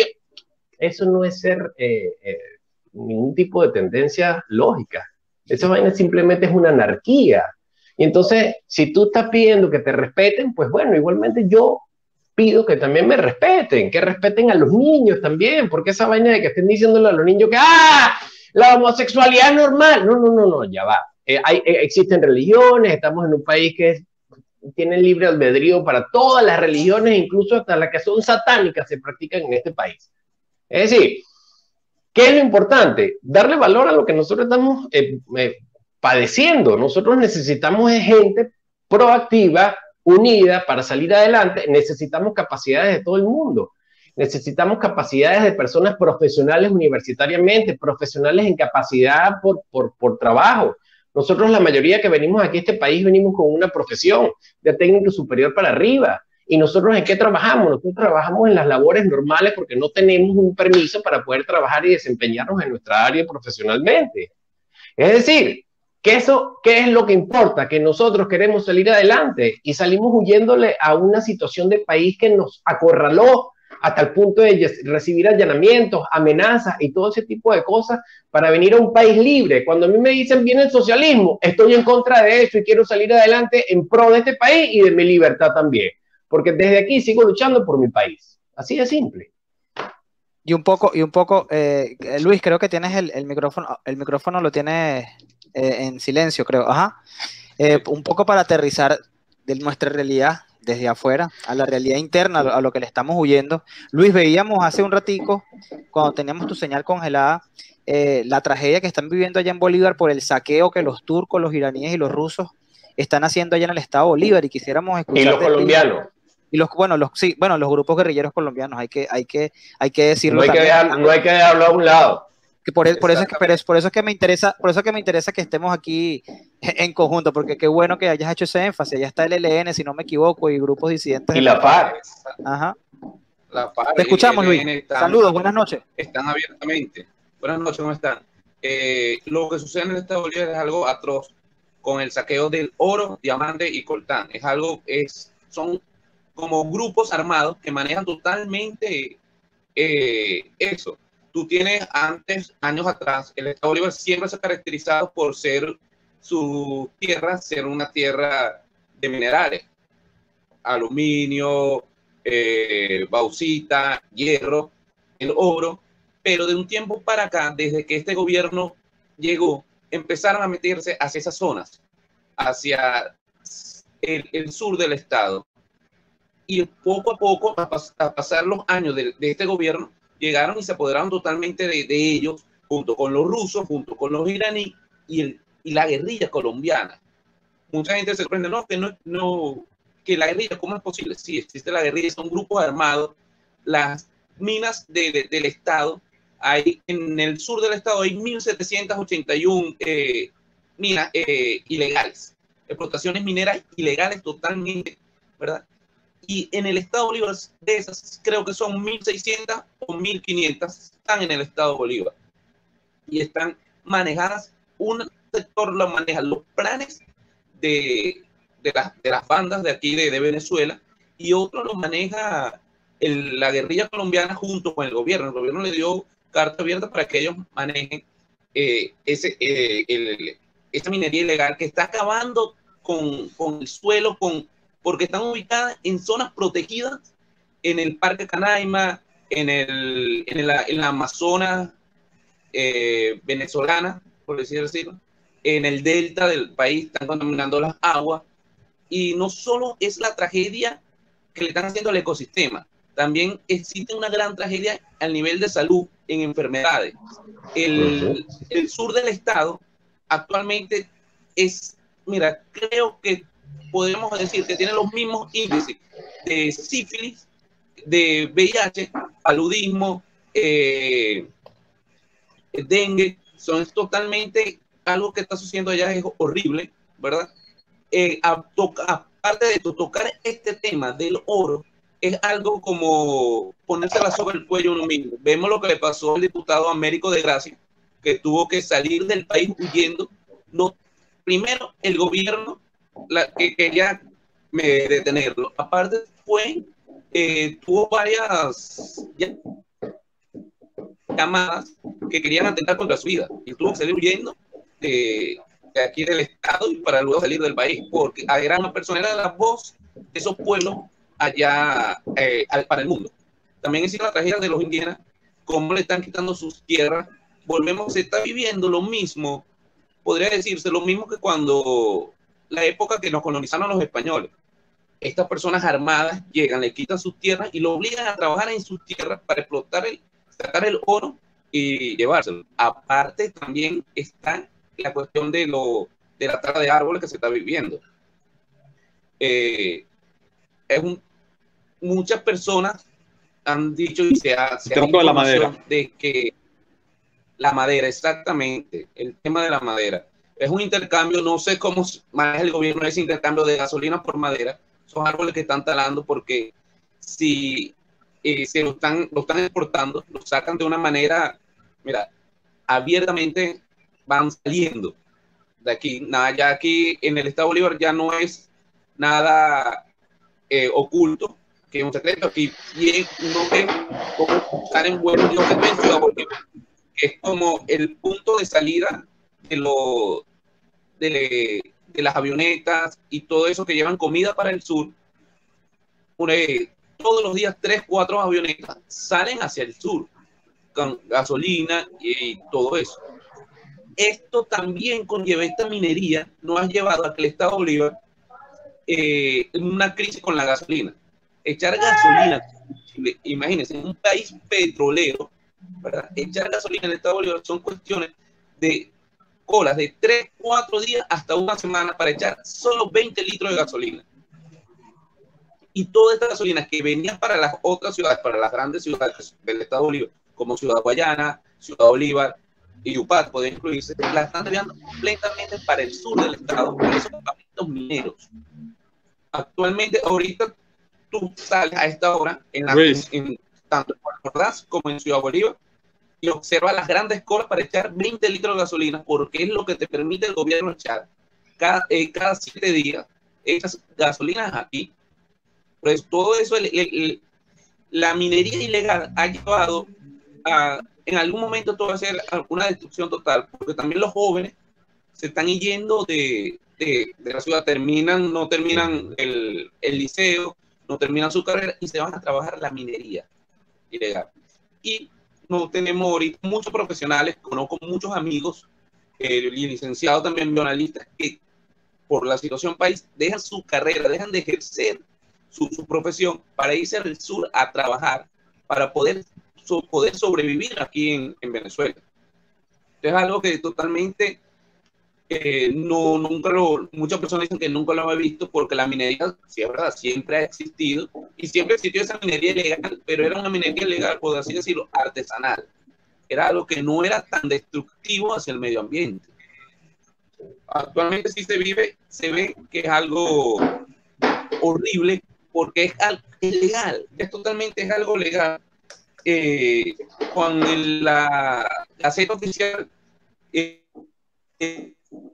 Eso no es ser... Eh, eh, ningún tipo de tendencia lógica. Esa vaina simplemente es una anarquía. Y entonces, si tú estás pidiendo que te respeten, pues bueno, igualmente yo pido que también me respeten, que respeten a los niños también, porque esa vaina de que estén diciéndole a los niños que ¡ah! La homosexualidad es normal. No, no, no, no, ya va. Eh, hay, eh, existen religiones, estamos en un país que es, tiene libre albedrío para todas las religiones, incluso hasta las que son satánicas se practican en este país. Es decir, ¿qué es lo importante? Darle valor a lo que nosotros estamos eh, eh, padeciendo. Nosotros necesitamos gente proactiva, unida para salir adelante, necesitamos capacidades de todo el mundo. Necesitamos capacidades de personas profesionales universitariamente, profesionales en capacidad por, por, por trabajo. Nosotros, la mayoría que venimos aquí a este país, venimos con una profesión de técnico superior para arriba. ¿Y nosotros en qué trabajamos? Nosotros trabajamos en las labores normales porque no tenemos un permiso para poder trabajar y desempeñarnos en nuestra área profesionalmente. Es decir, que eso, ¿qué es lo que importa? Que nosotros queremos salir adelante y salimos huyéndole a una situación de país que nos acorraló hasta el punto de recibir allanamientos, amenazas y todo ese tipo de cosas para venir a un país libre. Cuando a mí me dicen viene el socialismo, estoy en contra de eso y quiero salir adelante en pro de este país y de mi libertad también. Porque desde aquí sigo luchando por mi país. Así de simple. Y un poco, y un poco, eh, Luis, creo que tienes el, el micrófono, el micrófono lo tienes eh, en silencio, creo. Ajá. Eh, un poco para aterrizar de nuestra realidad desde afuera a la realidad interna, a lo que le estamos huyendo. Luis, veíamos hace un ratico, cuando teníamos tu señal congelada, eh, la tragedia que están viviendo allá en Bolívar por el saqueo que los turcos, los iraníes y los rusos están haciendo allá en el estado de Bolívar, y quisiéramos escuchar. Y los colombianos. Y los, bueno, los, sí, bueno, los grupos guerrilleros colombianos, hay que, hay que, hay que decirlo. No hay que, dejar, no hay que dejarlo a un lado. Que por, por, eso es que, por, eso, por eso es que me interesa, por eso es que me interesa que estemos aquí en conjunto, porque qué bueno que hayas hecho ese énfasis. Ya está el E L N, si no me equivoco, y grupos disidentes. Y la FARC. Ajá. La FARC. Te escuchamos, Luis. Están, saludos, buenas noches. Están abiertamente. Buenas noches, ¿cómo están? Eh, lo que sucede en el estado de Bolívar es algo atroz, con el saqueo del oro, diamante y coltán. Es algo, es, son como grupos armados que manejan totalmente eh, eso. Tú tienes antes, años atrás, el estado de Bolívar siempre se ha caracterizado por ser su tierra, ser una tierra de minerales, aluminio, eh, bauxita, hierro, el oro, pero de un tiempo para acá, desde que este gobierno llegó, empezaron a meterse hacia esas zonas, hacia el, el sur del estado. Y poco a poco, a, pas a pasar los años de, de este gobierno, llegaron y se apoderaron totalmente de, de ellos, junto con los rusos, junto con los iraníes y, el, y la guerrilla colombiana. Mucha gente se sorprende, no, que no, no, que la guerrilla, ¿cómo es posible? Sí, existe la guerrilla, son grupos armados. Las minas de, de, del estado, hay, en el sur del estado hay mil setecientas ochenta y una eh, minas eh, ilegales, explotaciones mineras ilegales totalmente, ¿verdad? Y en el estado de Bolívar, de esas, creo que son mil seiscientas o mil quinientas, están en el estado de Bolívar. Y están manejadas, un sector lo maneja los planes de, de, las, de las bandas de aquí de, de Venezuela, y otro lo maneja el, la guerrilla colombiana junto con el gobierno. El gobierno le dio carta abierta para que ellos manejen eh, ese, eh, el, esa minería ilegal que está acabando con, con el suelo, con porque están ubicadas en zonas protegidas, en el Parque Canaima, en, el, en, el, en la Amazonas eh, venezolana, por decir así, en el delta del país, están contaminando las aguas, y no solo es la tragedia que le están haciendo al ecosistema, también existe una gran tragedia al nivel de salud en enfermedades. El, el sur del estado actualmente es, mira, creo que podemos decir que tiene los mismos índices de sífilis, de V I H, paludismo, eh, dengue, son totalmente algo que está sucediendo allá, es horrible, ¿verdad? Eh, a aparte de esto, tocar este tema del oro es algo como ponérsela sobre el cuello uno mismo. Vemos lo que le pasó al diputado Américo de Gracia, que tuvo que salir del país huyendo. No, primero, el gobierno la que quería me, detenerlo. Aparte fue, eh, tuvo varias llamadas que querían atentar contra su vida, y tuvo que salir huyendo de, de aquí del estado y para luego salir del país, porque era una persona, era la voz de esos pueblos allá eh, para el mundo. También existe la tragedia de los indígenas, cómo le están quitando sus tierras. Volvemos, se está viviendo lo mismo, podría decirse lo mismo que cuando la época que nos colonizaron los españoles. Estas personas armadas llegan, le quitan sus tierras y lo obligan a trabajar en sus tierras para explotar el, sacar el oro y llevárselo. Aparte también está la cuestión de, lo, de la tala de árboles que se está viviendo. Eh, es un, muchas personas han dicho y se ha, se ha tronco de la madera. De que la madera, exactamente, el tema de la madera. Es un intercambio, no sé cómo maneja el gobierno ese intercambio de gasolina por madera. Son árboles que están talando porque si eh, se lo están, lo están exportando, lo sacan de una manera, mira, abiertamente van saliendo de aquí. Nada, ya aquí en el estado Bolívar ya no es nada eh, oculto, que es un secreto. Aquí bien, no ven cómo están envueltos en Ciudad Bolívar, que es como el punto de salida de, lo, de, de las avionetas y todo eso que llevan comida para el sur. Una, todos los días tres, cuatro avionetas salen hacia el sur con gasolina y, y todo eso. Esto también conlleva, esta minería nos ha llevado a que el Estado Bolívar eh, en una crisis con la gasolina. Echar gasolina, imagínense, en un país petrolero, ¿verdad? Echar gasolina en el Estado Bolívar son cuestiones de colas de tres, cuatro días hasta una semana para echar solo veinte litros de gasolina. Y toda esta gasolina que venía para las otras ciudades, para las grandes ciudades del Estado Bolívar, como Ciudad Guayana, Ciudad Bolívar y Upat, pueden incluirse, la están desviando completamente para el sur del estado, para esos campamentos mineros. Actualmente, ahorita, tú sales a esta hora, en la, en, en, tanto en Puerto Ordaz como en Ciudad Bolívar, y observa las grandes colas para echar veinte litros de gasolina, porque es lo que te permite el gobierno echar cada, eh, cada siete días, echas gasolinas aquí. Pues todo eso, el, el, el, la minería ilegal ha llevado a, en algún momento, todo a ser una destrucción total, porque también los jóvenes se están yendo de, de, de la ciudad, terminan, no terminan el, el liceo, no terminan su carrera y se van a trabajar en la minería ilegal. Y no tenemos ahorita muchos profesionales, conozco muchos amigos eh, y licenciados también, bioanalistas, que por la situación país dejan su carrera, dejan de ejercer su, su profesión para irse al sur a trabajar, para poder, so, poder sobrevivir aquí en, en Venezuela. Es algo que totalmente eh, no, nunca lo, muchas personas dicen que nunca lo han visto, porque la minería, sí es verdad, siempre ha existido y siempre existió esa minería ilegal, pero era una minería ilegal, por así decirlo, artesanal. Era algo que no era tan destructivo hacia el medio ambiente. Actualmente sí se vive, se ve que es algo horrible, porque es, es legal, es totalmente es algo legal. Eh, con el, la Gaceta Oficial eh, eh,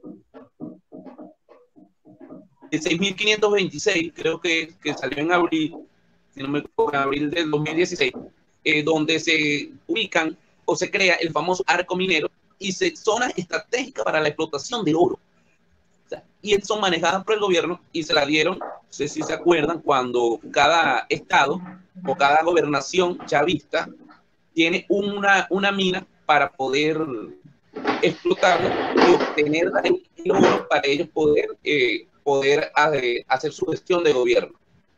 seis mil quinientos veintiséis, creo que, que salió en abril, si no me equivoco, en abril del dos mil dieciséis, eh, donde se ubican o se crea el famoso arco minero y se, zonas estratégicas para la explotación del oro. O sea, y son manejadas por el gobierno y se la dieron, no sé si se acuerdan, cuando cada estado o cada gobernación chavista tiene una, una mina para poder explotarlo y obtener el oro para ellos poder, eh, poder eh, hacer su gestión de gobierno.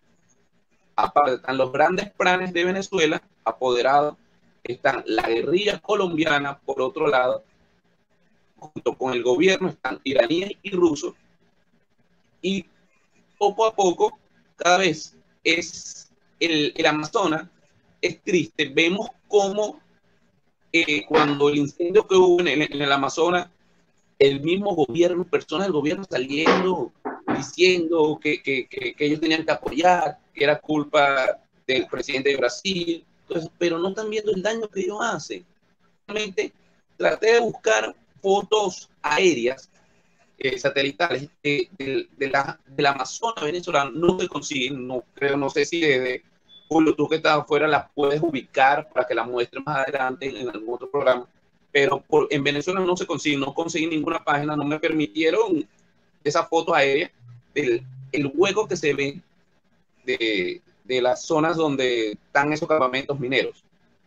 Aparte están los grandes planes de Venezuela apoderados, están la guerrilla colombiana por otro lado, junto con el gobierno están iraníes y rusos, y poco a poco cada vez es el, el Amazonas es triste. Vemos cómo eh, cuando el incendio que hubo en el, en el Amazonas, el mismo gobierno, personas del gobierno saliendo diciendo que, que, que, que ellos tenían que apoyar, que era culpa del presidente de Brasil. Entonces, pero no están viendo el daño que ellos hacen. Realmente traté de buscar fotos aéreas, eh, satelitales de, de, de la, del Amazonas venezolano. No se consiguen, no creo, no sé si desde Julio, tú que estás afuera, las puedes ubicar para que las muestres más adelante en algún otro programa. Pero por, en Venezuela no se consigue, no conseguí ninguna página, no me permitieron esa foto aérea del el hueco que se ve de, de las zonas donde están esos campamentos mineros.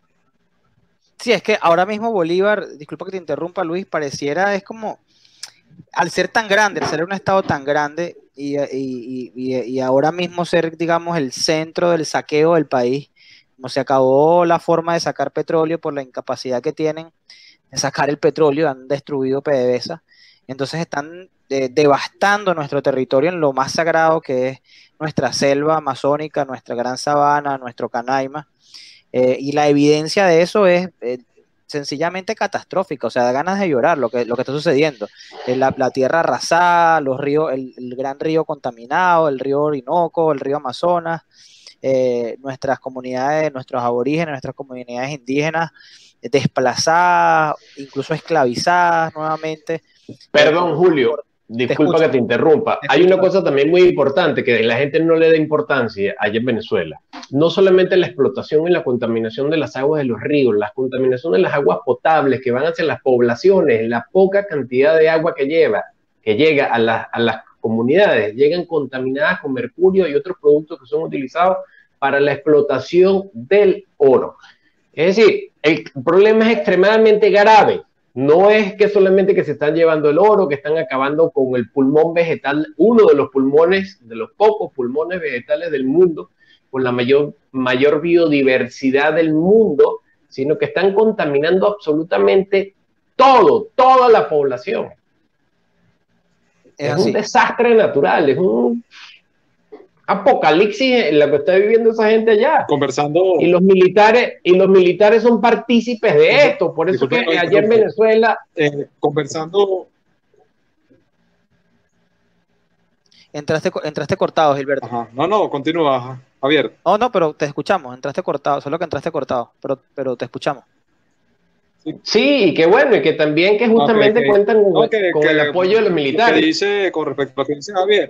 Sí, es que ahora mismo Bolívar, disculpa que te interrumpa, Luis, pareciera, es como, al ser tan grande, al ser un estado tan grande y, y, y, y ahora mismo ser, digamos, el centro del saqueo del país, como se acabó la forma de sacar petróleo por la incapacidad que tienen de sacar el petróleo, han destruido PDVSA, entonces están eh, devastando nuestro territorio en lo más sagrado que es nuestra selva amazónica, nuestra gran sabana, nuestro Canaima, eh, y la evidencia de eso es eh, sencillamente catastrófica, o sea, da ganas de llorar lo que, lo que está sucediendo. Eh, la, la tierra arrasada, los ríos, el, el gran río contaminado, el río Orinoco, el río Amazonas, eh, nuestras comunidades, nuestros aborígenes, nuestras comunidades indígenas eh, desplazadas, incluso esclavizadas nuevamente. Perdón, Julio, disculpa que te interrumpa. Hay una cosa también muy importante que la gente no le da importancia allá en Venezuela. No solamente la explotación y la contaminación de las aguas de los ríos, la contaminación de las aguas potables que van hacia las poblaciones, la poca cantidad de agua que lleva, que llega a, la, a las comunidades, llegan contaminadas con mercurio y otros productos que son utilizados para la explotación del oro. Es decir, el problema es extremadamente grave. No es que solamente que se están llevando el oro, que están acabando con el pulmón vegetal, uno de los pulmones, de los pocos pulmones vegetales del mundo, con la mayor, mayor biodiversidad del mundo, sino que están contaminando absolutamente todo, toda la población. Es, es un desastre natural, es un apocalipsis en la que está viviendo esa gente allá. Conversando. Y los militares, y los militares son partícipes de esto, por eso que allá en Venezuela. Eh, conversando. Entraste, entraste cortado, Gilberto. Ajá. No, no, continúa, ajá. Javier. No, no, pero te escuchamos, entraste cortado, solo que entraste cortado, pero, pero te escuchamos. Sí, y que bueno, y que también que justamente okay, okay. cuentan con, no, que, con que, el apoyo de los militares. Lo que dice con respecto a lo que dice Javier.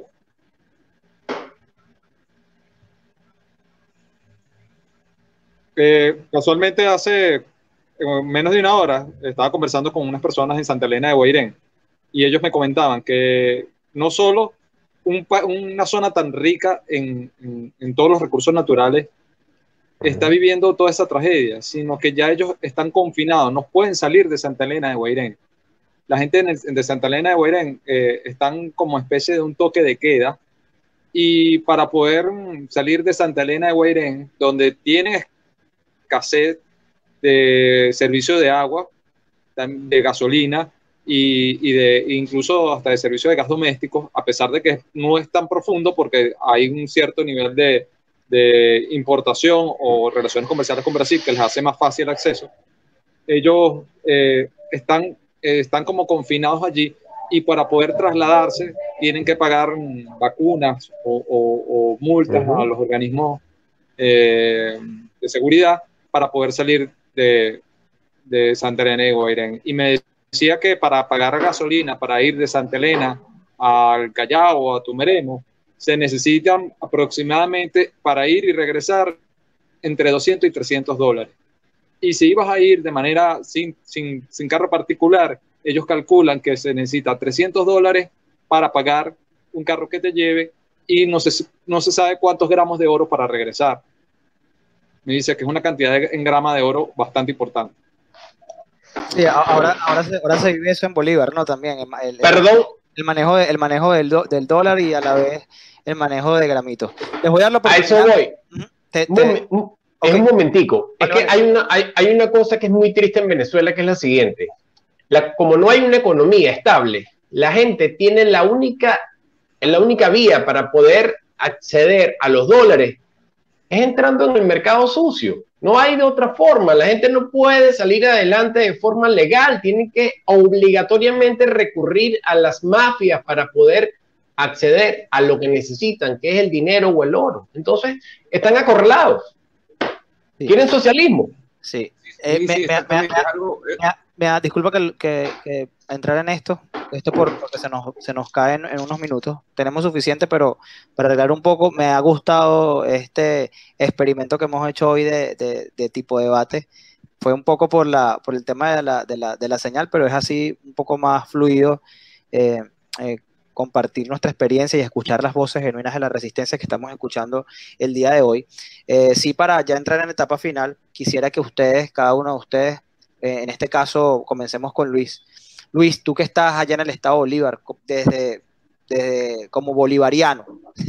Eh, casualmente hace eh, menos de una hora estaba conversando con unas personas en Santa Elena de Guairén y ellos me comentaban que no solo un, una zona tan rica en, en, en todos los recursos naturales está viviendo toda esa tragedia, sino que ya ellos están confinados, no pueden salir de Santa Elena de Guairén. La gente en el, de Santa Elena de Guairén eh, están como especie de un toque de queda y para poder salir de Santa Elena de Guairén, donde tienen escasez de servicio de agua, de gasolina y, y de incluso hasta de servicio de gas doméstico, a pesar de que no es tan profundo porque hay un cierto nivel de, de importación o relaciones comerciales con Brasil que les hace más fácil el acceso. Ellos eh, están, eh, están como confinados allí y para poder trasladarse tienen que pagar vacunas o, o, o multas uh-huh. a los organismos eh, de seguridad para poder salir de, de Santa Elena de Guairén. Y me decía que para pagar gasolina, para ir de Santa Elena al Callao o a Tumeremo, se necesitan aproximadamente para ir y regresar entre doscientos y trescientos dólares. Y si ibas a ir de manera sin, sin, sin carro particular, ellos calculan que se necesita trescientos dólares para pagar un carro que te lleve y no se, no se sabe cuántos gramos de oro para regresar. Me dice que es una cantidad de, en grama de oro bastante importante. Sí, ahora, ahora, se, ahora se vive eso en Bolívar, ¿no? También. El, el, Perdón. El manejo, de, el manejo del, do, del dólar y a la vez el manejo de gramitos. Les voy a dar la oportunidad. A eso voy. Te, te, Momen, okay. Es un momentico. Vale, es que vale. hay, una, hay, hay una cosa que es muy triste en Venezuela, que es la siguiente. La, como no hay una economía estable, la gente tiene la única, la única vía para poder acceder a los dólares es entrando en el mercado sucio. No hay de otra forma. La gente no puede salir adelante de forma legal. Tienen que obligatoriamente recurrir a las mafias para poder acceder a lo que necesitan, que es el dinero o el oro. Entonces, están acorralados. Sí. ¿Quieren socialismo? Sí. Eh, sí, me, sí me, me, me, algo, eh. me, me, disculpa que, que, que entrar en esto, esto por, porque se nos, se nos cae en, en unos minutos. Tenemos suficiente, pero para arreglar un poco, me ha gustado este experimento que hemos hecho hoy de, de, de tipo debate. Fue un poco por, la, por el tema de la, de, la, de la señal, pero es así un poco más fluido eh, eh, compartir nuestra experiencia y escuchar las voces genuinas de la resistencia que estamos escuchando el día de hoy. Eh, sí, para ya entrar en la etapa final, quisiera que ustedes, cada uno de ustedes, eh, en este caso comencemos con Luis. Luis, tú que estás allá en el estado Bolívar, desde, desde como bolivariano,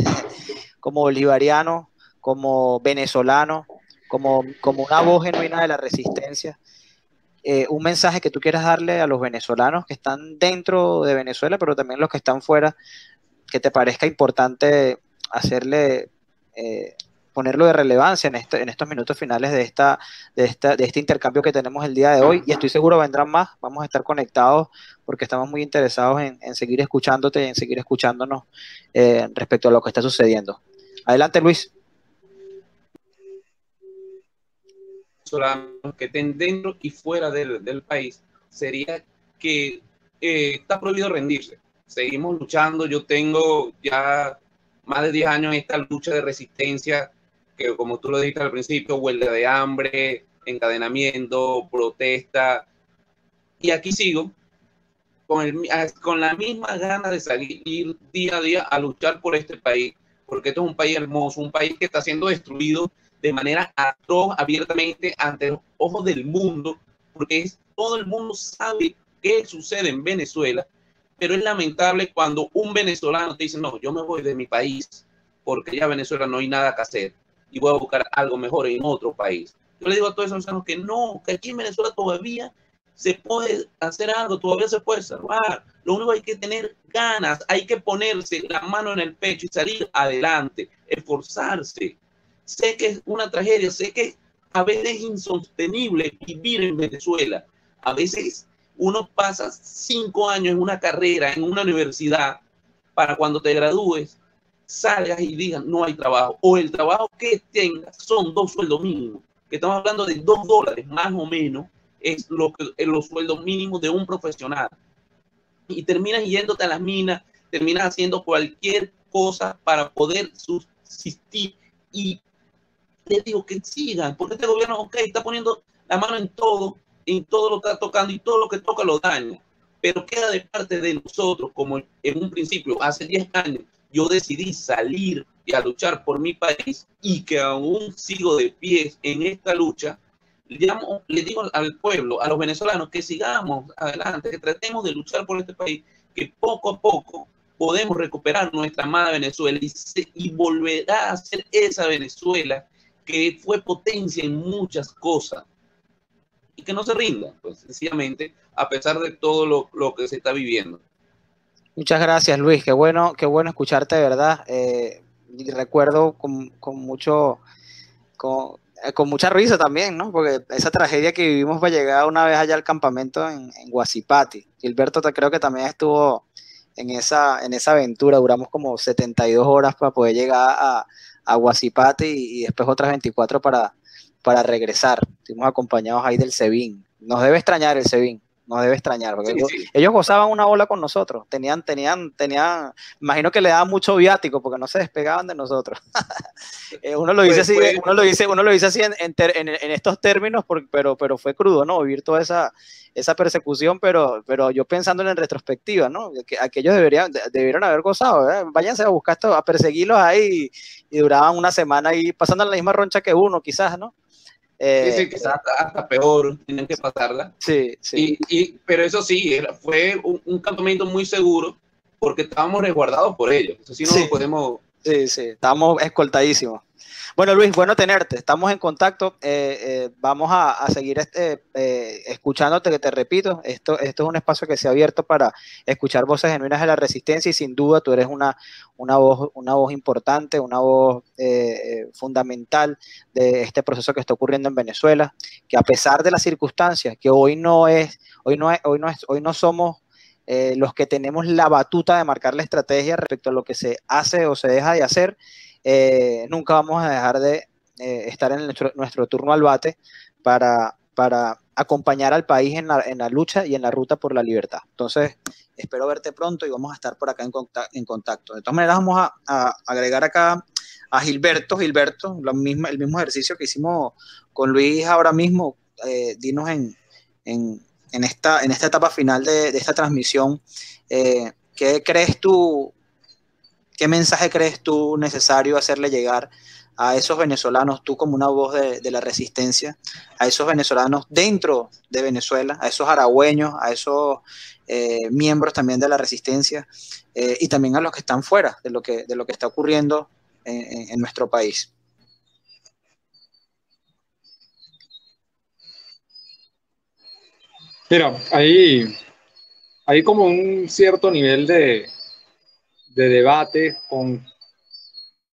como bolivariano, como venezolano, como, como una voz genuina de la resistencia, eh, un mensaje que tú quieras darle a los venezolanos que están dentro de Venezuela, pero también los que están fuera, que te parezca importante hacerle, eh, ponerlo de relevancia en, este, en estos minutos finales de, esta, de, esta, de este intercambio que tenemos el día de hoy, y estoy seguro vendrán más. Vamos a estar conectados porque estamos muy interesados en, en seguir escuchándote y en seguir escuchándonos eh, respecto a lo que está sucediendo. Adelante, Luis. Que estén dentro y fuera del, del país, sería que eh, está prohibido rendirse. Seguimos luchando. Yo tengo ya más de diez años en esta lucha de resistencia, que como tú lo dijiste al principio, huelga de hambre, encadenamiento, protesta, y aquí sigo con, el, con la misma gana de salir día a día a luchar por este país, porque esto es un país hermoso, un país que está siendo destruido de manera atroz, abiertamente, ante los ojos del mundo, porque es, todo el mundo sabe qué sucede en Venezuela, pero es lamentable cuando un venezolano te dice, no, yo me voy de mi país, porque ya en Venezuela no hay nada que hacer, y voy a buscar algo mejor en otro país. Yo le digo a todos esos venezolanos que no, que aquí en Venezuela todavía se puede hacer algo, todavía se puede salvar. Lo único que hay que tener ganas, hay que ponerse la mano en el pecho y salir adelante, esforzarse. Sé que es una tragedia, sé que a veces es insostenible vivir en Venezuela. A veces uno pasa cinco años en una carrera, en una universidad, para cuando te gradúes, salgas y digas no hay trabajo. O el trabajo que tengas son dos sueldos mínimos, que estamos hablando de dos dólares más o menos, es lo que es los sueldos mínimos de un profesional. Y terminas yéndote a las minas, terminas haciendo cualquier cosa para poder subsistir. Y les digo que sigan, porque este gobierno, ok, está poniendo la mano en todo, en todo lo que está tocando y todo lo que toca lo daña, pero queda de parte de nosotros, como en un principio, hace diez años, yo decidí salir y a luchar por mi país, y que aún sigo de pie en esta lucha. Llamo, le digo al pueblo, a los venezolanos, que sigamos adelante, que tratemos de luchar por este país, que poco a poco podemos recuperar nuestra amada Venezuela y, se, y volverá a ser esa Venezuela que fue potencia en muchas cosas, y que no se rinda, pues sencillamente, a pesar de todo lo, lo que se está viviendo. Muchas gracias, Luis. Qué bueno, qué bueno escucharte, de verdad. Eh, y recuerdo con, con mucho, con, eh, con mucha risa también, ¿no? Porque esa tragedia que vivimos para llegar una vez allá al campamento en, en Guasipati. Gilberto te, creo que también estuvo en esa, en esa aventura. Duramos como setenta y dos horas para poder llegar a, a Guasipati y, y después otras veinticuatro para, para regresar. Estuvimos acompañados ahí del SEBIN. Nos debe extrañar el SEBIN. Nos debe extrañar, porque sí, sí. Ellos gozaban una ola con nosotros, tenían, tenían, tenían, imagino que le daban mucho viático porque no se despegaban de nosotros. uno lo dice pues, así, pues, uno lo dice, uno lo dice así en, en, en, en estos términos, por, pero, pero fue crudo, ¿no? Vivir toda esa, esa persecución, pero, pero yo pensando en retrospectiva, ¿no? Que aquellos deberían, debieron haber gozado, ¿eh? Váyanse a buscar esto, a perseguirlos ahí, y, y duraban una semana ahí pasando la misma roncha que uno, quizás, ¿no? Eh, sí, sí, quizás hasta, hasta peor, tienen que pasarla. Sí, sí. Y, y, pero eso sí, era, fue un, un campamento muy seguro porque estábamos resguardados por ellos. Eso sí no sí. lo podemos... Sí, sí, estábamos escoltadísimos. Bueno, Luis, bueno tenerte. Estamos en contacto. Eh, eh, vamos a, a seguir este, eh, escuchándote, que te repito, esto, esto es un espacio que se ha abierto para escuchar voces genuinas de la resistencia, y sin duda tú eres una, una, voz, una voz importante, una voz eh, fundamental de este proceso que está ocurriendo en Venezuela, que a pesar de las circunstancias, que hoy no es, hoy no es, hoy no es, hoy no somos eh, los que tenemos la batuta de marcar la estrategia respecto a lo que se hace o se deja de hacer. Eh, nunca vamos a dejar de eh, estar en nuestro, nuestro turno al bate para, para acompañar al país en la, en la lucha y en la ruta por la libertad. Entonces, espero verte pronto y vamos a estar por acá en contacto. En contacto. De todas maneras, vamos a, a agregar acá a Gilberto. Gilberto, lo mismo, el mismo ejercicio que hicimos con Luis ahora mismo. Eh, dinos en, en, en, esta, en esta etapa final de, de esta transmisión, eh, ¿qué crees tú? ¿Qué mensaje crees tú necesario hacerle llegar a esos venezolanos, tú como una voz de, de la resistencia, a esos venezolanos dentro de Venezuela, a esos aragüeños, a esos eh, miembros también de la resistencia, eh, y también a los que están fuera de lo que, de lo que está ocurriendo en, en nuestro país? Mira, hay, hay como un cierto nivel de, de debate con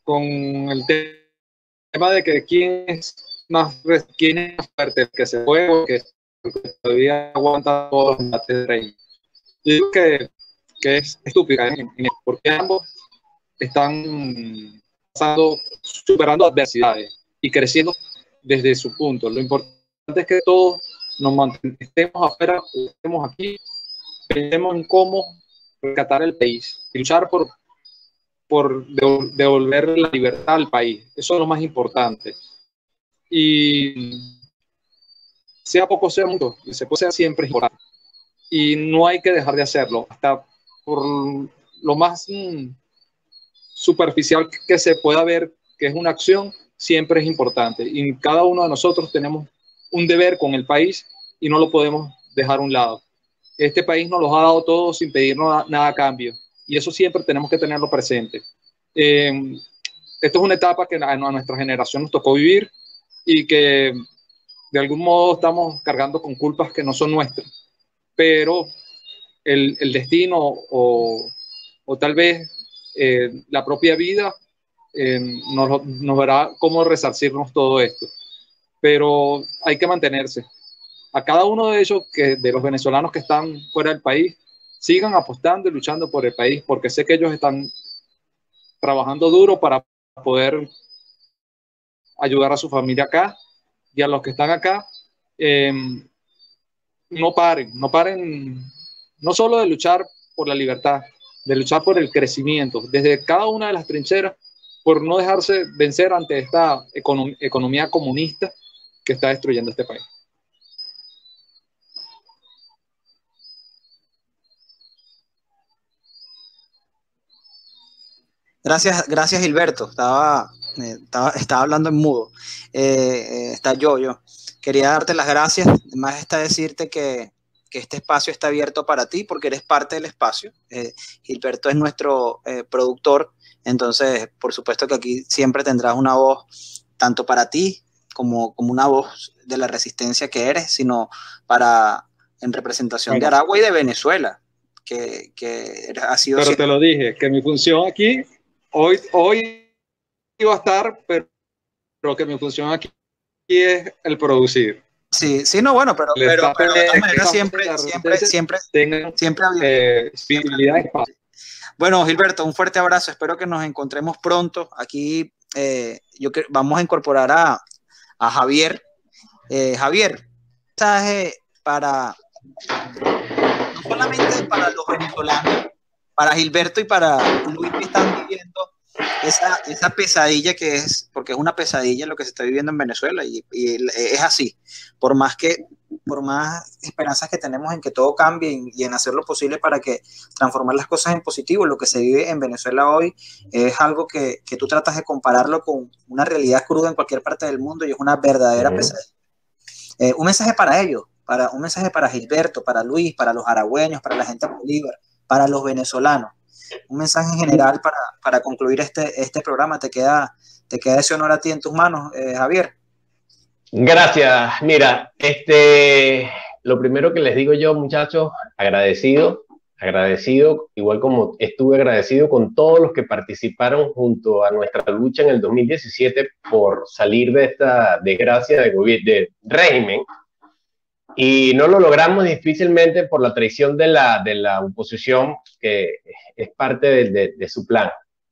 con el tema de que quién es más, quién es más fuerte, el que se fue o el que todavía aguanta todos los embates del reino. Yo digo que, que es estúpida, ¿eh? Porque ambos están pasando, superando adversidades y creciendo desde su punto. Lo importante es que todos nos mantengamos, estemos afuera, estemos aquí, pensemos en cómo rescatar el país y luchar por, por devolver la libertad al país. Eso es lo más importante. Y sea poco, sea mucho, y se puede ser siempre importante. Y no hay que dejar de hacerlo, hasta por lo más mmm, superficial que se pueda ver que es una acción, siempre es importante. Y cada uno de nosotros tenemos un deber con el país y no lo podemos dejar a un lado. Este país nos lo ha dado todo sin pedirnos nada a cambio. Y eso siempre tenemos que tenerlo presente. Eh, esto es una etapa que a, a nuestra generación nos tocó vivir y que de algún modo estamos cargando con culpas que no son nuestras. Pero el, el destino o, o tal vez eh, la propia vida eh, nos, nos verá cómo resarcirnos todo esto. Pero hay que mantenerse. A cada uno de ellos, que, de los venezolanos que están fuera del país, sigan apostando y luchando por el país, porque sé que ellos están trabajando duro para poder ayudar a su familia acá, y a los que están acá, eh, no paren, no paren, no solo de luchar por la libertad, de luchar por el crecimiento, desde cada una de las trincheras, por no dejarse vencer ante esta econom economía comunista que está destruyendo este país. Gracias, gracias Gilberto. Estaba, eh, estaba, estaba hablando en mudo. Eh, eh, está yo, yo. Quería darte las gracias. Además está decirte que, que este espacio está abierto para ti porque eres parte del espacio. Eh, Gilberto es nuestro eh, productor. Entonces, por supuesto que aquí siempre tendrás una voz tanto para ti como, como una voz de la resistencia que eres, sino para en representación bueno. de Aragua y de Venezuela, que, que ha sido... Pero te lo dije, que mi función aquí, hoy, hoy iba a estar, pero, pero que mi función aquí es el producir. Sí, sí, no, bueno, pero, pero, pero de todas maneras siempre, siempre, siempre, tengan, siempre eh, visibilidad. Bueno, Gilberto, un fuerte abrazo. Espero que nos encontremos pronto. Aquí eh, yo que, vamos a incorporar a, a Javier. Eh, Javier, un mensaje para, no solamente para los venezolanos, para Gilberto y para Luis que están viviendo esa, esa pesadilla que es, porque es una pesadilla lo que se está viviendo en Venezuela y, y es así. Por más que, por más esperanzas que tenemos en que todo cambie y, y en hacer lo posible para que transformar las cosas en positivo, lo que se vive en Venezuela hoy es algo que, que tú tratas de compararlo con una realidad cruda en cualquier parte del mundo y es una verdadera uh-huh. pesadilla. Eh, un mensaje para ellos, para, un mensaje para Gilberto, para Luis, para los aragüeños, para la gente de Bolívar, para los venezolanos. Un mensaje en general para, para concluir este, este programa. Te queda, te queda ese honor a ti en tus manos, eh, Javier. Gracias. Mira, este, lo primero que les digo yo, muchachos, agradecido, agradecido, igual como estuve agradecido con todos los que participaron junto a nuestra lucha en el dos mil diecisiete por salir de esta desgracia de, de régimen. Y no lo logramos difícilmente por la traición de la, de la oposición, que es parte de, de, de su plan.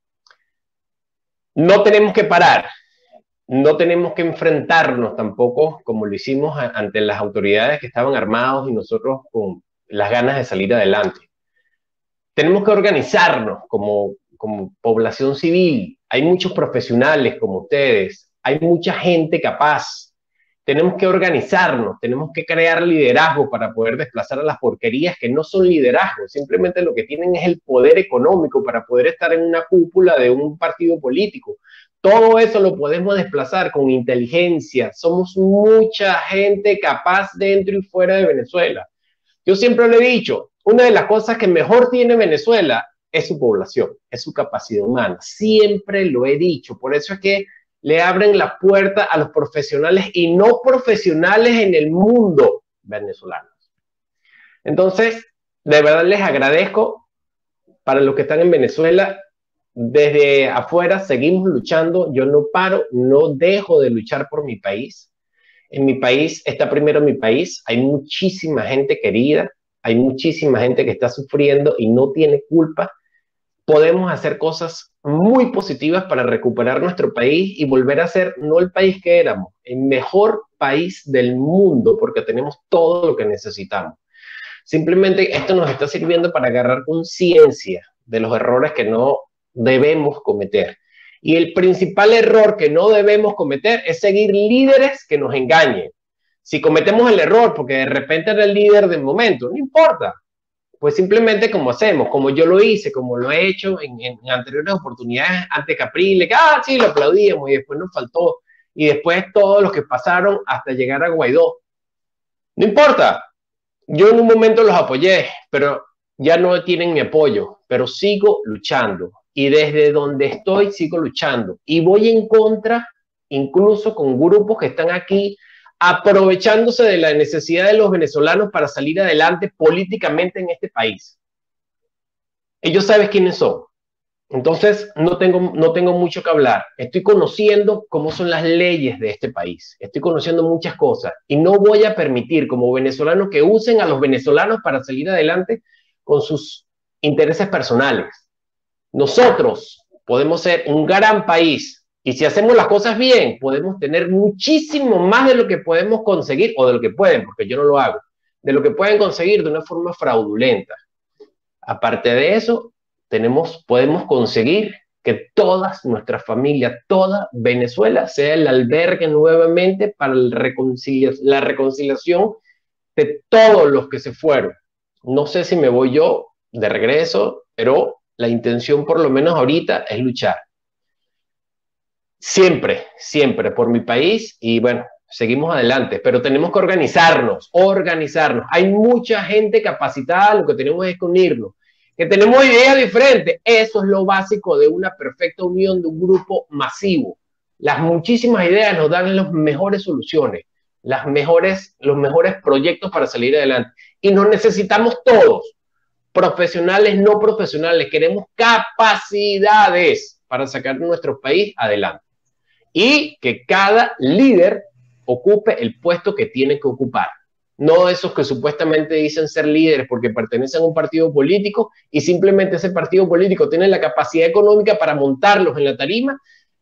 No tenemos que parar, no tenemos que enfrentarnos tampoco, como lo hicimos a, ante las autoridades que estaban armados y nosotros con las ganas de salir adelante. Tenemos que organizarnos como, como población civil. Hay muchos profesionales como ustedes, hay mucha gente capaz. Tenemos que organizarnos, tenemos que crear liderazgo para poder desplazar a las porquerías que no son liderazgo, simplemente lo que tienen es el poder económico para poder estar en una cúpula de un partido político. Todo eso lo podemos desplazar con inteligencia. Somos mucha gente capaz dentro y fuera de Venezuela. Yo siempre lo he dicho, una de las cosas que mejor tiene Venezuela es su población, es su capacidad humana. Siempre lo he dicho, por eso es que le abren la puerta a los profesionales y no profesionales en el mundo venezolano. Entonces, de verdad les agradezco para los que están en Venezuela. desde afuera seguimos luchando, yo no paro, no dejo de luchar por mi país. En mi país está primero mi país, hay muchísima gente querida, hay muchísima gente que está sufriendo y no tiene culpa. Podemos hacer cosas muy positivas para recuperar nuestro país y volver a ser no el país que éramos, el mejor país del mundo, porque tenemos todo lo que necesitamos. Simplemente esto nos está sirviendo para agarrar conciencia de los errores que no debemos cometer. Y el principal error que no debemos cometer es seguir líderes que nos engañen. Si cometemos el error porque de repente era el líder del momento, no importa. Pues simplemente como hacemos, como yo lo hice, como lo he hecho en, en anteriores oportunidades ante Capriles, que ah, sí, lo aplaudíamos y después nos faltó. Y después todos los que pasaron hasta llegar a Guaidó. No importa. Yo en un momento los apoyé, pero ya no tienen mi apoyo, pero sigo luchando. Y desde donde estoy sigo luchando. Y voy en contra, incluso con grupos que están aquí, aprovechándose de la necesidad de los venezolanos para salir adelante políticamente en este país. Ellos saben quiénes son. Entonces, no tengo, no tengo mucho que hablar. Estoy conociendo cómo son las leyes de este país. Estoy conociendo muchas cosas. Y no voy a permitir, como venezolanos, que usen a los venezolanos para salir adelante con sus intereses personales. Nosotros podemos ser un gran país. Y si hacemos las cosas bien, podemos tener muchísimo más de lo que podemos conseguir, o de lo que pueden, porque yo no lo hago, de lo que pueden conseguir de una forma fraudulenta. Aparte de eso, tenemos, podemos conseguir que todas nuestras familias, toda Venezuela, sea el albergue nuevamente para el reconcilia la reconciliación de todos los que se fueron. No sé si me voy yo de regreso, pero la intención por lo menos ahorita es luchar. Siempre, siempre por mi país y bueno, seguimos adelante, pero tenemos que organizarnos, organizarnos. Hay mucha gente capacitada, lo que tenemos es que unirnos, que tenemos ideas diferentes. Eso es lo básico de una perfecta unión de un grupo masivo. Las muchísimas ideas nos dan las mejores soluciones, las mejores, los mejores proyectos para salir adelante. Y nos necesitamos todos, profesionales, no profesionales. Queremos capacidades para sacar nuestro país adelante. Y que cada líder ocupe el puesto que tiene que ocupar. No esos que supuestamente dicen ser líderes porque pertenecen a un partido político y simplemente ese partido político tiene la capacidad económica para montarlos en la tarima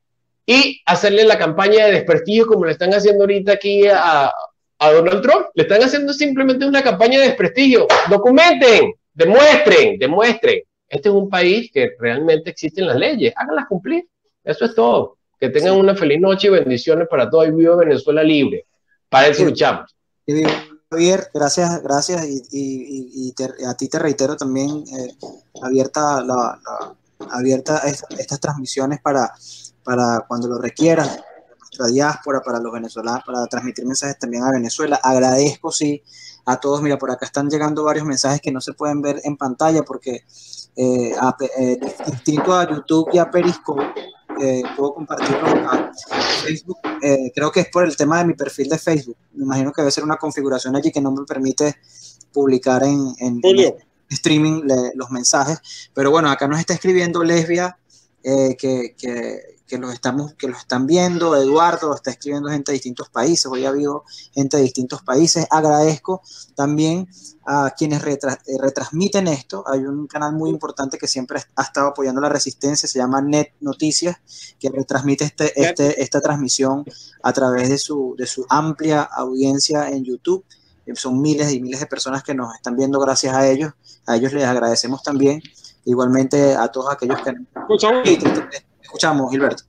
y hacerle la campaña de desprestigio como le están haciendo ahorita aquí a, a Donald Trump. Le están haciendo simplemente una campaña de desprestigio. Documenten, demuestren, demuestren. Este es un país que realmente existen las leyes. Háganlas cumplir. Eso es todo. Que tengan una feliz noche y bendiciones para todos. Y viva Venezuela libre. Para eso luchamos. Javier, gracias, gracias. Y, y, y te, a ti te reitero también, eh, abierta, la, la, abierta esta, estas transmisiones para, para cuando lo requieran, nuestra diáspora, para los venezolanos, para transmitir mensajes también a Venezuela. Agradezco, sí, a todos. Mira, por acá están llegando varios mensajes que no se pueden ver en pantalla porque eh, a, eh, distinto a YouTube y a Periscope, Eh, puedo compartirlo a Facebook. Eh, creo que es por el tema de mi perfil de Facebook. Me imagino que debe ser una configuración allí que no me permite publicar en, en, en streaming le, los mensajes. Pero bueno, acá nos está escribiendo Lesbia, eh, que, que, que, los estamos, que los están viendo. Eduardo lo está escribiendo gente de distintos países. Hoy ha habido gente de distintos países. Agradezco también a quienes retra eh, retransmiten esto. Hay un canal muy importante que siempre ha estado apoyando la resistencia, se llama Net Noticias, que retransmite este, este, esta transmisión a través de su, de su amplia audiencia en YouTube. Son miles y miles de personas que nos están viendo gracias a ellos. A ellos les agradecemos también. Igualmente a todos aquellos que... Escuchamos, Escuchamos Gilberto.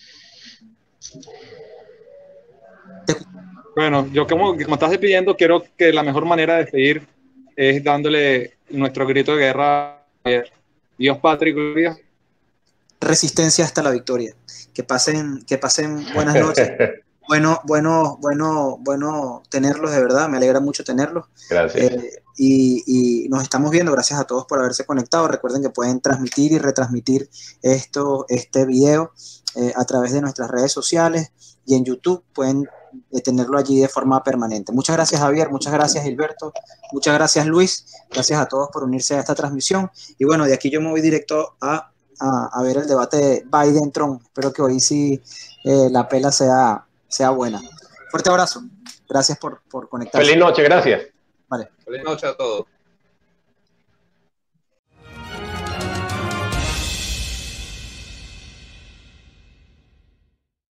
Bueno, yo como, como estás despidiendo, quiero que la mejor manera de despedir es dándole nuestro grito de guerra a Dios, patria y gloria. Resistencia hasta la victoria. Que pasen, que pasen buenas noches. Bueno, bueno, bueno, bueno tenerlos, de verdad. Me alegra mucho tenerlos. Gracias. Eh, y, y nos estamos viendo. Gracias a todos por haberse conectado. Recuerden que pueden transmitir y retransmitir esto, este video eh, a través de nuestras redes sociales y en YouTube. Pueden de tenerlo allí de forma permanente. Muchas gracias, Javier, muchas gracias, Gilberto, muchas gracias, Luis, gracias a todos por unirse a esta transmisión, y bueno, de aquí yo me voy directo a, a, a ver el debate Biden-Trump. Espero que hoy sí eh, la pela sea, sea buena. Fuerte abrazo. Gracias por, por conectarse. Feliz noche, gracias. Vale. Feliz noche a todos.